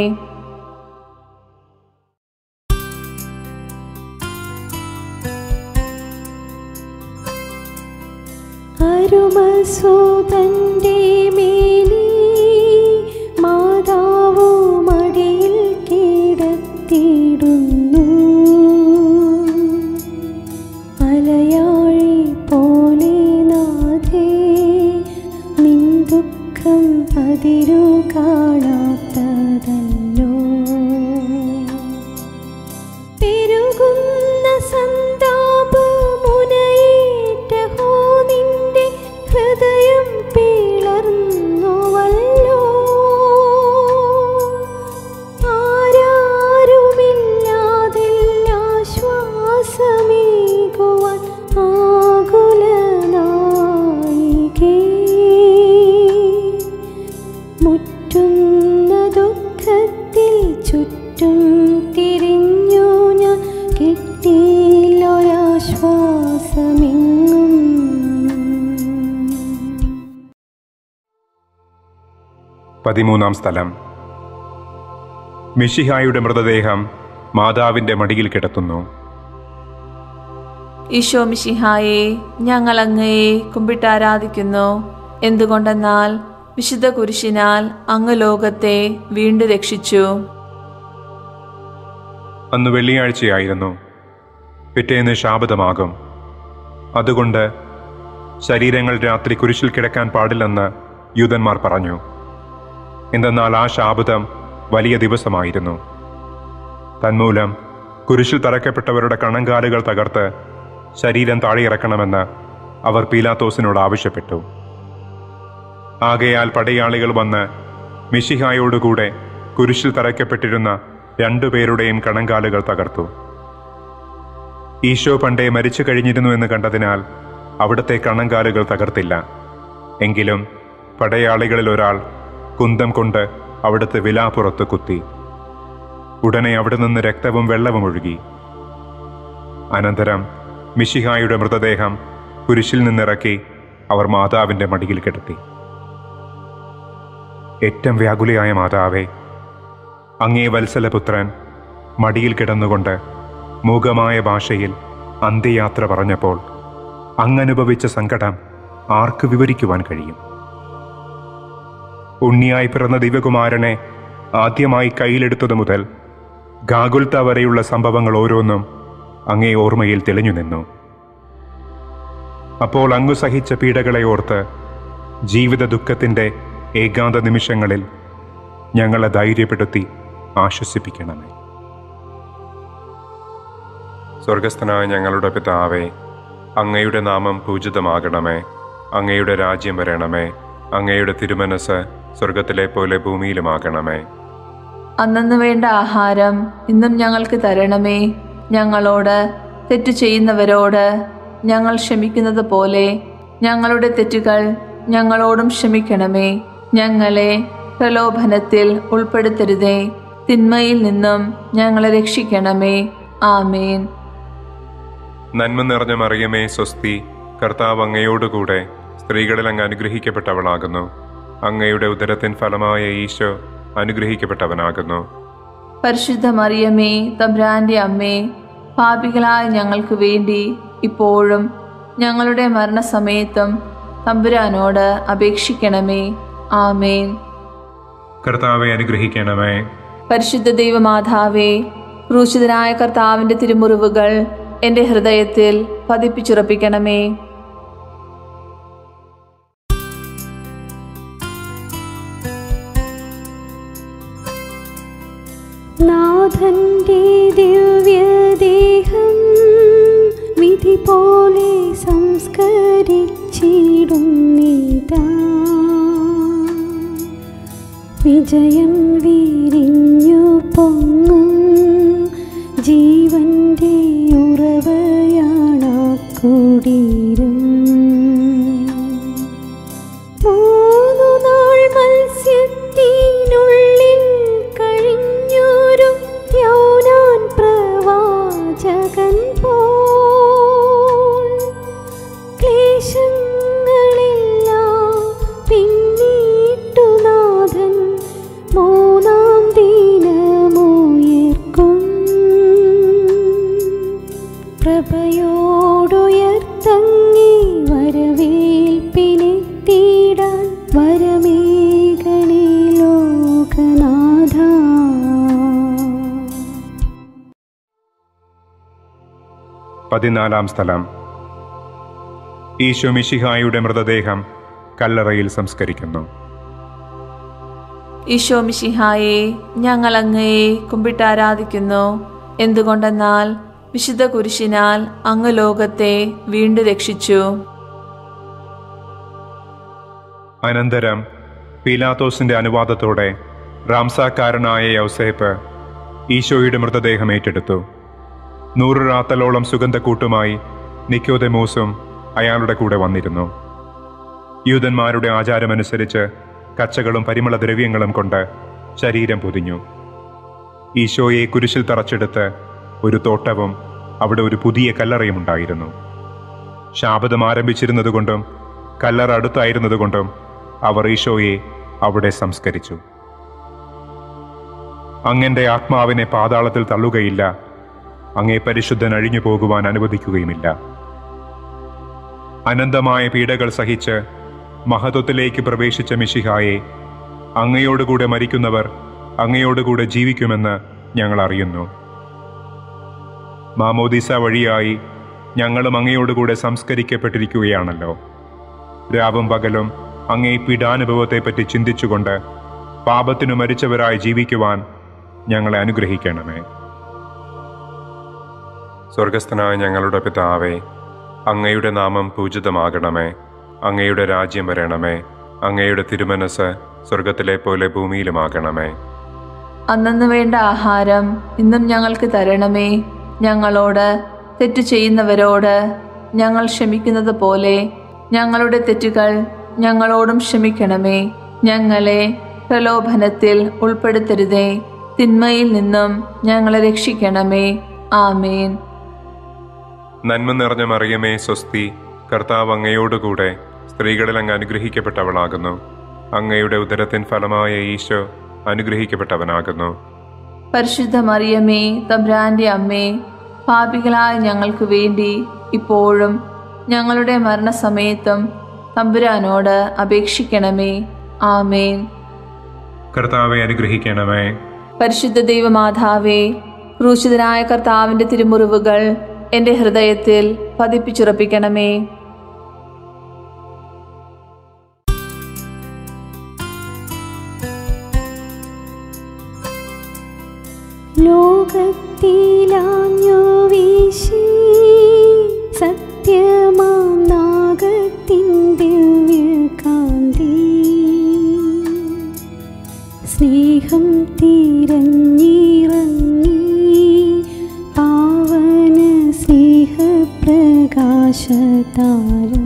അരുമസൂതന്റെ മേലി മാതാവു മടിയിൽ കിടത്തിയിടുന്നു. അലയാഴി പോലെ നാഥേ, നിൻ ദുഃഖം അതിരു കാണാത്തതല്ലോ. പെരുകുന്ന സന്താപമുനയേറ്റഹോ നിന്റെ ഹൃദയം പിളർന്നുവല്ലോ. ആരാരുമില്ലാതില്ലാശ്വാസമേകുവാൻ ആകുലനായികേ. മുറ്റുന്ന ദുഃഖത്തിൽ ചുറ്റും തിരിഞ്ഞു ഞാൻ, കിട്ടിയില്ലൊരാശ്വാസമെങ്ങും. പതിമൂന്നാം സ്ഥലം. മിശിഹായുടെ മൃതദേഹം മാതാവിന്റെ മടിയിൽ കിടത്തുന്നു. ഈശോ മിശിഹായെ, ഞങ്ങൾ അങ്ങയെ കുമ്പിട്ടാരാധിക്കുന്നു. എന്തുകൊണ്ടെന്നാൽ വിശുദ്ധ കുരിശിനാൽ അങ്ങ് ലോകത്തെ വീണ്ടും രക്ഷിച്ചു. അന്ന് വെള്ളിയാഴ്ചയായിരുന്നു. പിറ്റേന്ന് ശാബതമാകും. അതുകൊണ്ട് ശരീരങ്ങൾ രാത്രി കുരിശിൽ കിടക്കാൻ പാടില്ലെന്ന് യൂതന്മാർ പറഞ്ഞു. എന്തെന്നാൽ ആ ശാബതം വലിയ ദിവസമായിരുന്നു. തന്മൂലം കുരിശിൽ തറയ്ക്കപ്പെട്ടവരുടെ കണങ്കാലുകൾ തകർത്ത് ശരീരം താഴെയിറക്കണമെന്ന് അവർ പീലാത്തോസിനോട് ആവശ്യപ്പെട്ടു. ആകയാൽ പടയാളികൾ വന്ന് മിശിഹായോടുകൂടെ കുരിശിൽ തറയ്ക്കപ്പെട്ടിരുന്ന രണ്ടുപേരുടെയും കണങ്കാലുകൾ തകർത്തു. ഈശോ പണ്ടേ മരിച്ചു കഴിഞ്ഞിരുന്നു എന്ന് കണ്ടതിനാൽ അവിടുത്തെ കണങ്കാലുകൾ തകർത്തില്ല. എങ്കിലും പടയാളികളിൽ ഒരാൾ കുന്തം കൊണ്ട് അവിടുത്തെ വിലാപ്പുറത്ത് കുത്തി. ഉടനെ അവിടെ നിന്ന് രക്തവും വെള്ളവും ഒഴുകി. അനന്തരം മിശിഹായുടെ മൃതദേഹം കുരിശിൽ നിന്നിറക്കി അവർ മാതാവിൻ്റെ മടിയിൽ കിടത്തി. ഏറ്റവും വ്യാകുലയായ മാതാവേ, അങ്ങേ വത്സലപുത്രൻ മടിയിൽ കിടന്നുകൊണ്ട് മൂകമായ ഭാഷയിൽ അന്ത്യയാത്ര പറഞ്ഞപ്പോൾ അങ്ങനുഭവിച്ച സങ്കടം ആർക്ക് വിവരിക്കുവാൻ കഴിയും? ഉണ്ണിയായി പിറന്ന ദിവ്യകുമാരനെ ആദ്യമായി കയ്യിലെടുത്തതു മുതൽ ഗാഗുൽത്ത വരെയുള്ള സംഭവങ്ങൾ ഓരോന്നും അങ്ങേ ഓർമ്മയിൽ തെളിഞ്ഞു നിന്നു. അപ്പോൾ അങ്ങു സഹിച്ച പീഡകളെ ഓർത്ത് ജീവിത ദുഃഖത്തിൻ്റെ ഏകാന്ത നിമിഷങ്ങളിൽ ഞങ്ങളെ ധൈര്യപ്പെടുത്തി ആശ്വസിപ്പിക്കണമേ. സ്വർഗസ്ഥനായ ഞങ്ങളുടെ പിതാവേ, അങ്ങയുടെ നാമം പൂജിതമാകണമേ. അങ്ങയുടെ രാജ്യം വരണമേ. അങ്ങയുടെ തിരുമനസ് സ്വർഗത്തിലെ പോലെ ഭൂമിയിലുമാകണമേ. അന്നന്ന് വേണ്ട ആഹാരം ഇന്നും ഞങ്ങൾക്ക് തരണമേ. ഞങ്ങളോട് തെറ്റു ചെയ്യുന്നവരോട് ഞങ്ങൾ ക്ഷമിക്കുന്നത് പോലെ ഞങ്ങളുടെ തെറ്റുകൾ ഞങ്ങളോടും ക്ഷമിക്കണമേ. ഞങ്ങളെ പ്രലോഭനത്തിൽ ഉൾപ്പെടുത്തരുതേ, തിന്മയിൽ നിന്നും ഞങ്ങളെ രക്ഷിക്കണമേ. ആമേൻ. നന്മ നിറഞ്ഞ മറിയമേ, സ്വസ്തി, കർത്താവ് അങ്ങയോടുകൂടെ സ്ത്രീകളിൽ അങ്ങ് അനുഗ്രഹിക്കപ്പെട്ടവളാകുന്നു. അങ്ങയുടെ ഉദരത്തിൻ ഫലമായ ഈശോ അനുഗ്രഹിക്കപ്പെട്ടവനാകുന്നു. പരിശുദ്ധ മറിയമേ, തമ്പുരാന്റെ അമ്മേ, പാപികളായ ഞങ്ങൾക്ക് വേണ്ടി ഇപ്പോഴും ഞങ്ങളുടെ മരണസമയത്തും തമ്പുരാനോട് അപേക്ഷിക്കണമേ. ആമേൻ. കർത്താവെ അനുഗ്രഹിക്കണമേ. പരിശുദ്ധ ദൈവമാതാവേ, ക്രൂശിതനായ കർത്താവിന്റെ തിരുമുറിവുകൾ എൻ്റെ ഹൃദയത്തിൽ പതിപ്പിച്ചുറപ്പിക്കണമേ. നാഥന്റെ ദിവ്യദേഹം വിധി പോലെ സംസ്കരിച്ചിടുന്നിതാ. വിജയം വിരിഞ്ഞു പൊങ്ങും ജീവന്റെ ഉറവയാണാ കുടീരം. മൂന്നു നാൾ മത്സ്യത്തിനുള്ളിൽ കഴിഞ്ഞൊരു യോനാൻ പ്രവാചകൻ പോൽ ക്ലേശങ്ങളെല്ലാം പിന്നിട്ടു നാഥൻ മൂന്നാം ദിനമുയർക്കും. പ്രഭയോടുയർത്തങ്ങി വരവേൽപ്പിനെത്തിടാൻ വരമേഘണേ ലോകനാഥ. പതിനാലാം സ്ഥലം. ഈശോ മിശിഹായുടെ മൃതദേഹം കല്ലറയിൽ സംസ്കരിക്കുന്നു. ഈശോ മിശിഹായെ, ഞങ്ങൾ അങ്ങയെ കുമ്പിട്ടാരാധിക്കുന്നു. എന്തുകൊണ്ടെന്നാൽ വിശുദ്ധ കുരിശിനാൽ അങ്ങ് ലോകത്തെ വീണ്ടും രക്ഷിച്ചു. അനന്തരം പീലാത്തോസിന്റെ അനുവാദത്തോടെ റാംസാക്കാരനായ യൗസേപ്പ് ഈശോയുടെ മൃതദേഹം ഏറ്റെടുത്തു. നൂറ് റാത്തലോളം സുഗന്ധക്കൂട്ടുമായി നിക്കോദെമോസും അയാളുടെ കൂടെ വന്നിരുന്നു. യൂദന്മാരുടെ ആചാരമനുസരിച്ച് കച്ചകളും പരിമളദ്രവ്യങ്ങളും കൊണ്ട് ശരീരം പൊതിഞ്ഞു. ഈശോയെ കുരിശിൽ തറച്ചെടുത്ത് ഒരു തോട്ടവും അവിടെ ഒരു പുതിയ കല്ലറയും ഉണ്ടായിരുന്നു. ശാബദം ആരംഭിച്ചിരുന്നതുകൊണ്ടും കല്ലറ അടുത്തായിരുന്നതുകൊണ്ടും അവർ ഈശോയെ അവിടെ സംസ്കരിച്ചു. അങ്ങന്റെ ആത്മാവിനെ പാതാളത്തിൽ തള്ളുകയില്ല, അങ്ങേ പരിശുദ്ധൻ അഴിഞ്ഞു പോകുവാൻ അനുവദിക്കുകയുമില്ല. അനന്തമായ പീഡകൾ സഹിച്ച് മഹത്വത്തിലേക്ക് പ്രവേശിച്ച മിശിഹായെ, അങ്ങയോടുകൂടെ മരിക്കുന്നവർ അങ്ങയോടുകൂടെ ജീവിക്കുമെന്ന് ഞങ്ങൾ അറിയുന്നു. മാമോദീസ വഴിയായി ഞങ്ങളും അങ്ങയോടുകൂടെ സംസ്കരിക്കപ്പെട്ടിരിക്കുകയാണല്ലോ. രാവും പകലും അങ്ങേ പീഡാനുഭവത്തെപ്പറ്റി ചിന്തിച്ചുകൊണ്ട് പാപത്തിനു മരിച്ചവരായി ജീവിക്കുവാൻ ഞങ്ങളെ അനുഗ്രഹിക്കണമേ. സ്വർഗസ്ഥനായ ഞങ്ങളുടെ പിതാവേ, അങ്ങയുടെ നാമം പൂജിതമാകണമേ. അങ്ങയുടെ രാജ്യം വരണമേ. അങ്ങയുടെ തിരുമനസ് സ്വർഗത്തിലെ പോലെ ഭൂമിയിലുമാകണമേ. അന്നന്ന് വേണ്ട ആഹാരം ഇന്നും ഞങ്ങൾക്ക് തരണമേ. ഞങ്ങളോട് തെറ്റു ചെയ്യുന്നവരോട് ഞങ്ങൾ ക്ഷമിക്കുന്നത് പോലെ ഞങ്ങളുടെ തെറ്റുകൾ ഞങ്ങളോടും ക്ഷമിക്കണമേ. ഞങ്ങളെ പ്രലോഭനത്തിൽ ഉൾപ്പെടുത്തരുതേ, തിന്മയിൽ നിന്നും ഞങ്ങളെ രക്ഷിക്കണമേ. ആമേൻ. നന്മ നിറഞ്ഞ മറിയമേ, സ്വസ്തി. കർത്താവ് അങ്ങയോടുകൂടെ സ്ത്രീകളിൽ അങ്ങ് അനുഗ്രഹിക്കപ്പെട്ടവളാകുന്നു. അങ്ങയുടെ ഉദരത്തിൻ ഫലമായ ഈശോ അനുഗ്രഹിക്കപ്പെട്ടവനാകുന്നു. പരിശുദ്ധ മറിയമേ, തമ്പുരാന്റെ അമ്മേ, പാപികളായ ഞങ്ങൾക്ക് വേണ്ടി ഇപ്പോഴും ഞങ്ങളുടെ മരണസമയത്തും തമ്പുരാനോട് അപേക്ഷിക്കണമേ. ആമേൻ. കർത്താവെ അനുഗ്രഹിക്കണമേ. പരിശുദ്ധ ദൈവമാതാവേ, ക്രൂശിതനായ കർത്താവിന്റെ തിരുമുറിവുകൾ എൻ്റെ ഹൃദയത്തിൽ പതിപ്പിച്ചുറപ്പിക്കണമേ. ലോകത്തിലാഞ്ഞു വീശി സത്യമാം നാഗത്തിൻ ദിവ്യകാന്തി, സ്നേഹം തിരഞ്ഞിറങ്ങി പാവന സ്നേഹപ്രകാശതാരം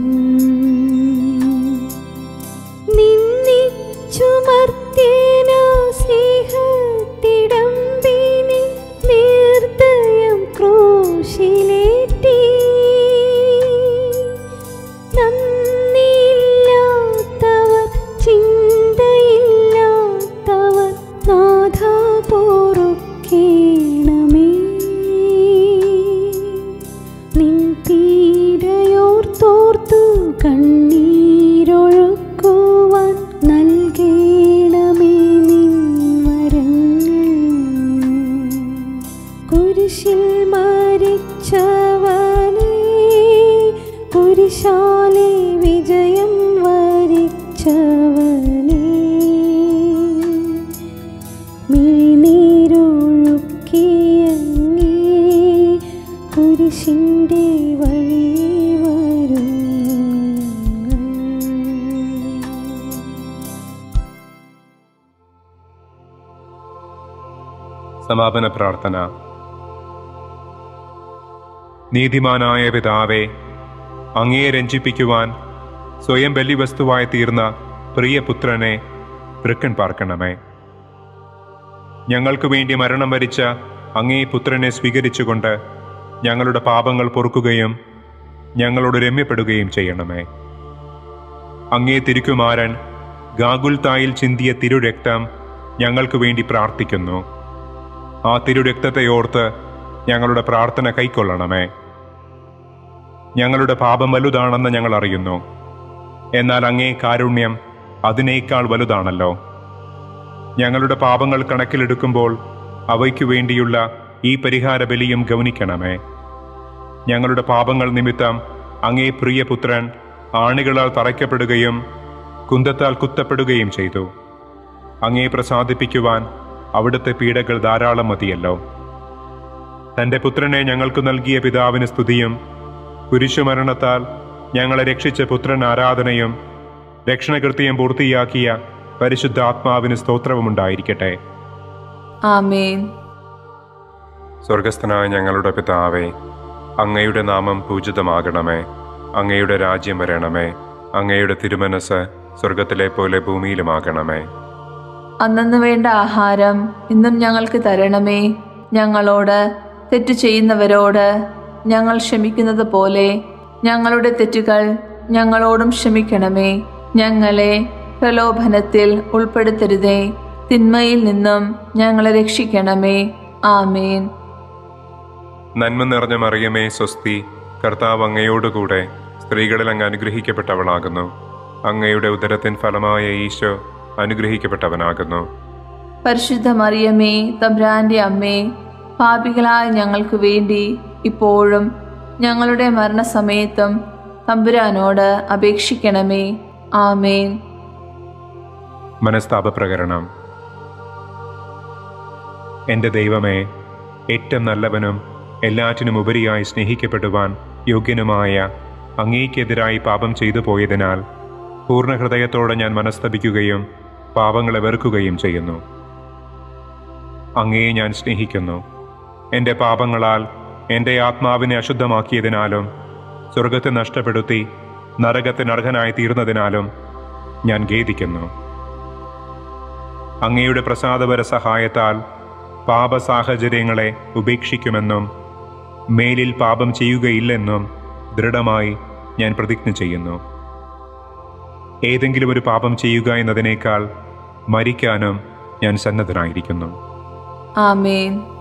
നിന്നിച്ചുമർത്തേന സ്നേഹത്തിടമ്പിനെ നിർദ്ദയം ക്രൂശിലേറ്റി. നന്ദിയില്ലാത്തവർ, ചിന്തയില്ലാത്തവർ നാഥ പൊറുക്കേണമേ. നിൻ പീഡയോർത്തോർത്തു കണ്ണീരൊഴുക്കുവാൻ നൽകേണമേ നിൻ വരങ്ങൾ. കുരിശിൽ മരിച്ചവനേ, കുരിശാലെ വിജയം വരിച്ചവനേ, മിഴിനീരൊഴുക്കിയങ്ങേ കുരിശിൻ്റെ വഴി വരും. സമാപന പ്രാർത്ഥന. നീതിമാനായ പിതാവേ, അങ്ങയെ രഞ്ജിപ്പിക്കുവാൻ സ്വയം ബലിവസ്തുവായി തീർന്ന പ്രിയപുത്രനെ തൃക്കൺ പാർക്കണമേ. ഞങ്ങൾക്ക് വേണ്ടി മരണം വരിച്ച അങ്ങേ പുത്രനെ സ്വീകരിച്ചുകൊണ്ട് ഞങ്ങളുടെ പാപങ്ങൾ പൊറുക്കുകയും ഞങ്ങളോട് രമ്യപ്പെടുകയും ചെയ്യണമേ. അങ്ങേ തിരുക്കുമാരൻ ഗാഗുൽത്തായിൽ ചിന്തിയ തിരുരക്തം ഞങ്ങൾക്ക് വേണ്ടി പ്രാർത്ഥിക്കുന്നു. ആ തിരുരക്തത്തെ ഓർത്ത് ഞങ്ങളുടെ പ്രാർത്ഥന കൈക്കൊള്ളണമേ. ഞങ്ങളുടെ പാപം വലുതാണെന്ന് ഞങ്ങൾ അറിയുന്നു. എന്നാൽ അങ്ങേ കാരുണ്യം അതിനേക്കാൾ വലുതാണല്ലോ. ഞങ്ങളുടെ പാപങ്ങൾ കണക്കിലെടുക്കുമ്പോൾ അവയ്ക്കു വേണ്ടിയുള്ള ഈ പരിഹാര ബലിയും ഗൗനിക്കണമേ. ഞങ്ങളുടെ പാപങ്ങൾ നിമിത്തം അങ്ങേ പ്രിയപുത്രൻ ആണികളാൽ തറയ്ക്കപ്പെടുകയും കുന്തത്താൽ കുത്തപ്പെടുകയും ചെയ്തു. അങ്ങേ പ്രസാദിപ്പിക്കുവാൻ അവിടുത്തെ പീഡകൾ ധാരാളം മതിയല്ലോ. തൻ്റെ പുത്രനെ ഞങ്ങൾക്ക് നൽകിയ പിതാവിന് സ്തുതിയും കുരിശുമരണത്താൽ ഞങ്ങളെ രക്ഷിച്ച പുത്രൻ ആരാധനയും രക്ഷണകൃത്യം പൂർത്തിയാക്കിയ പരിശുദ്ധാത്മാവിന് സ്തോത്രവുമുണ്ടായിരിക്കട്ടെ. ആമേൻ. സ്വർഗസ്ഥനായ ഞങ്ങളുടെ പിതാവേ, അങ്ങയുടെ നാമം പൂജിതമാകണമേ. അങ്ങയുടെ രാജ്യം വരണമേ. അങ്ങയുടെ തിരുമനസ് സ്വർഗത്തിലെ പോലെ ഭൂമിയിലുമാകണമേ. അന്നന്ന് വേണ്ട ആഹാരം ഇന്നും ഞങ്ങൾക്ക് തരണമേ. ഞങ്ങളോട് തെറ്റു ചെയ്യുന്നവരോട് ഞങ്ങൾ ക്ഷമിക്കുന്നത് പോലെ ഞങ്ങളുടെ തെറ്റുകൾ ഞങ്ങളോടും ക്ഷമിക്കണമേ. ഞങ്ങളെ പ്രലോഭനത്തിൽ ഉൾപ്പെടുത്തരുതേ, തിന്മയിൽ നിന്നും ഞങ്ങളെ രക്ഷിക്കണമേ. ആമേൻ. നന്മ നിറഞ്ഞ മറിയമേ, സ്വസ്തി. കർത്താവ് അങ്ങയോടുകൂടെ സ്ത്രീകളിൽ അങ്ങ് അനുഗ്രഹിക്കപ്പെട്ടവളാകുന്നു. അങ്ങയുടെ ഉദരത്തിൻ ഫലമായ ഈശോ അനുഗ്രഹിക്കപ്പെട്ടവനാകുന്നു. പരിശുദ്ധ മറിയമേ, തമ്പുരാന്റെ അമ്മേ, പാപികളായ ഞങ്ങൾക്ക് വേണ്ടി ഇപ്പോഴും ഞങ്ങളുടെ മരണസമയത്തും തമ്പുരാനോട് അപേക്ഷിക്കണമേ. ആമേൻ. മനസ്താപ പ്രകരണം. എൻ്റെ ദൈവമേ, ഏറ്റവും നല്ലവനും എല്ലാറ്റിനും ഉപരിയായി സ്നേഹിക്കപ്പെടുവാൻ യോഗ്യനുമായ അങ്ങേക്കെതിരായി പാപം ചെയ്തു പോയതിനാൽ പൂർണ്ണ ഹൃദയത്തോടെ ഞാൻ മനസ്തപിക്കുകയും പാപങ്ങളെ വെറുക്കുകയും ചെയ്യുന്നു. അങ്ങയെ ഞാൻ സ്നേഹിക്കുന്നു. എൻ്റെ പാപങ്ങളാൽ എൻ്റെ ആത്മാവിനെ അശുദ്ധമാക്കിയതിനാലും സ്വർഗത്തെ നഷ്ടപ്പെടുത്തി നരകത്തിന് അർഹനായി തീർന്നതിനാലും ഞാൻ ഖേദിക്കുന്നു. അങ്ങയുടെ പ്രസാദപര സഹായത്താൽ പാപസാഹചര്യങ്ങളെ ഉപേക്ഷിക്കുമെന്നും മേലിൽ പാപം ചെയ്യുകയില്ലെന്നും ദൃഢമായി ഞാൻ പ്രതിജ്ഞ ചെയ്യുന്നു. ഏതെങ്കിലും ഒരു പാപം ചെയ്യുക എന്നതിനേക്കാൾ മരിക്കാനും ഞാൻ സന്നദ്ധനായിരിക്കുന്നു. ആമേൻ.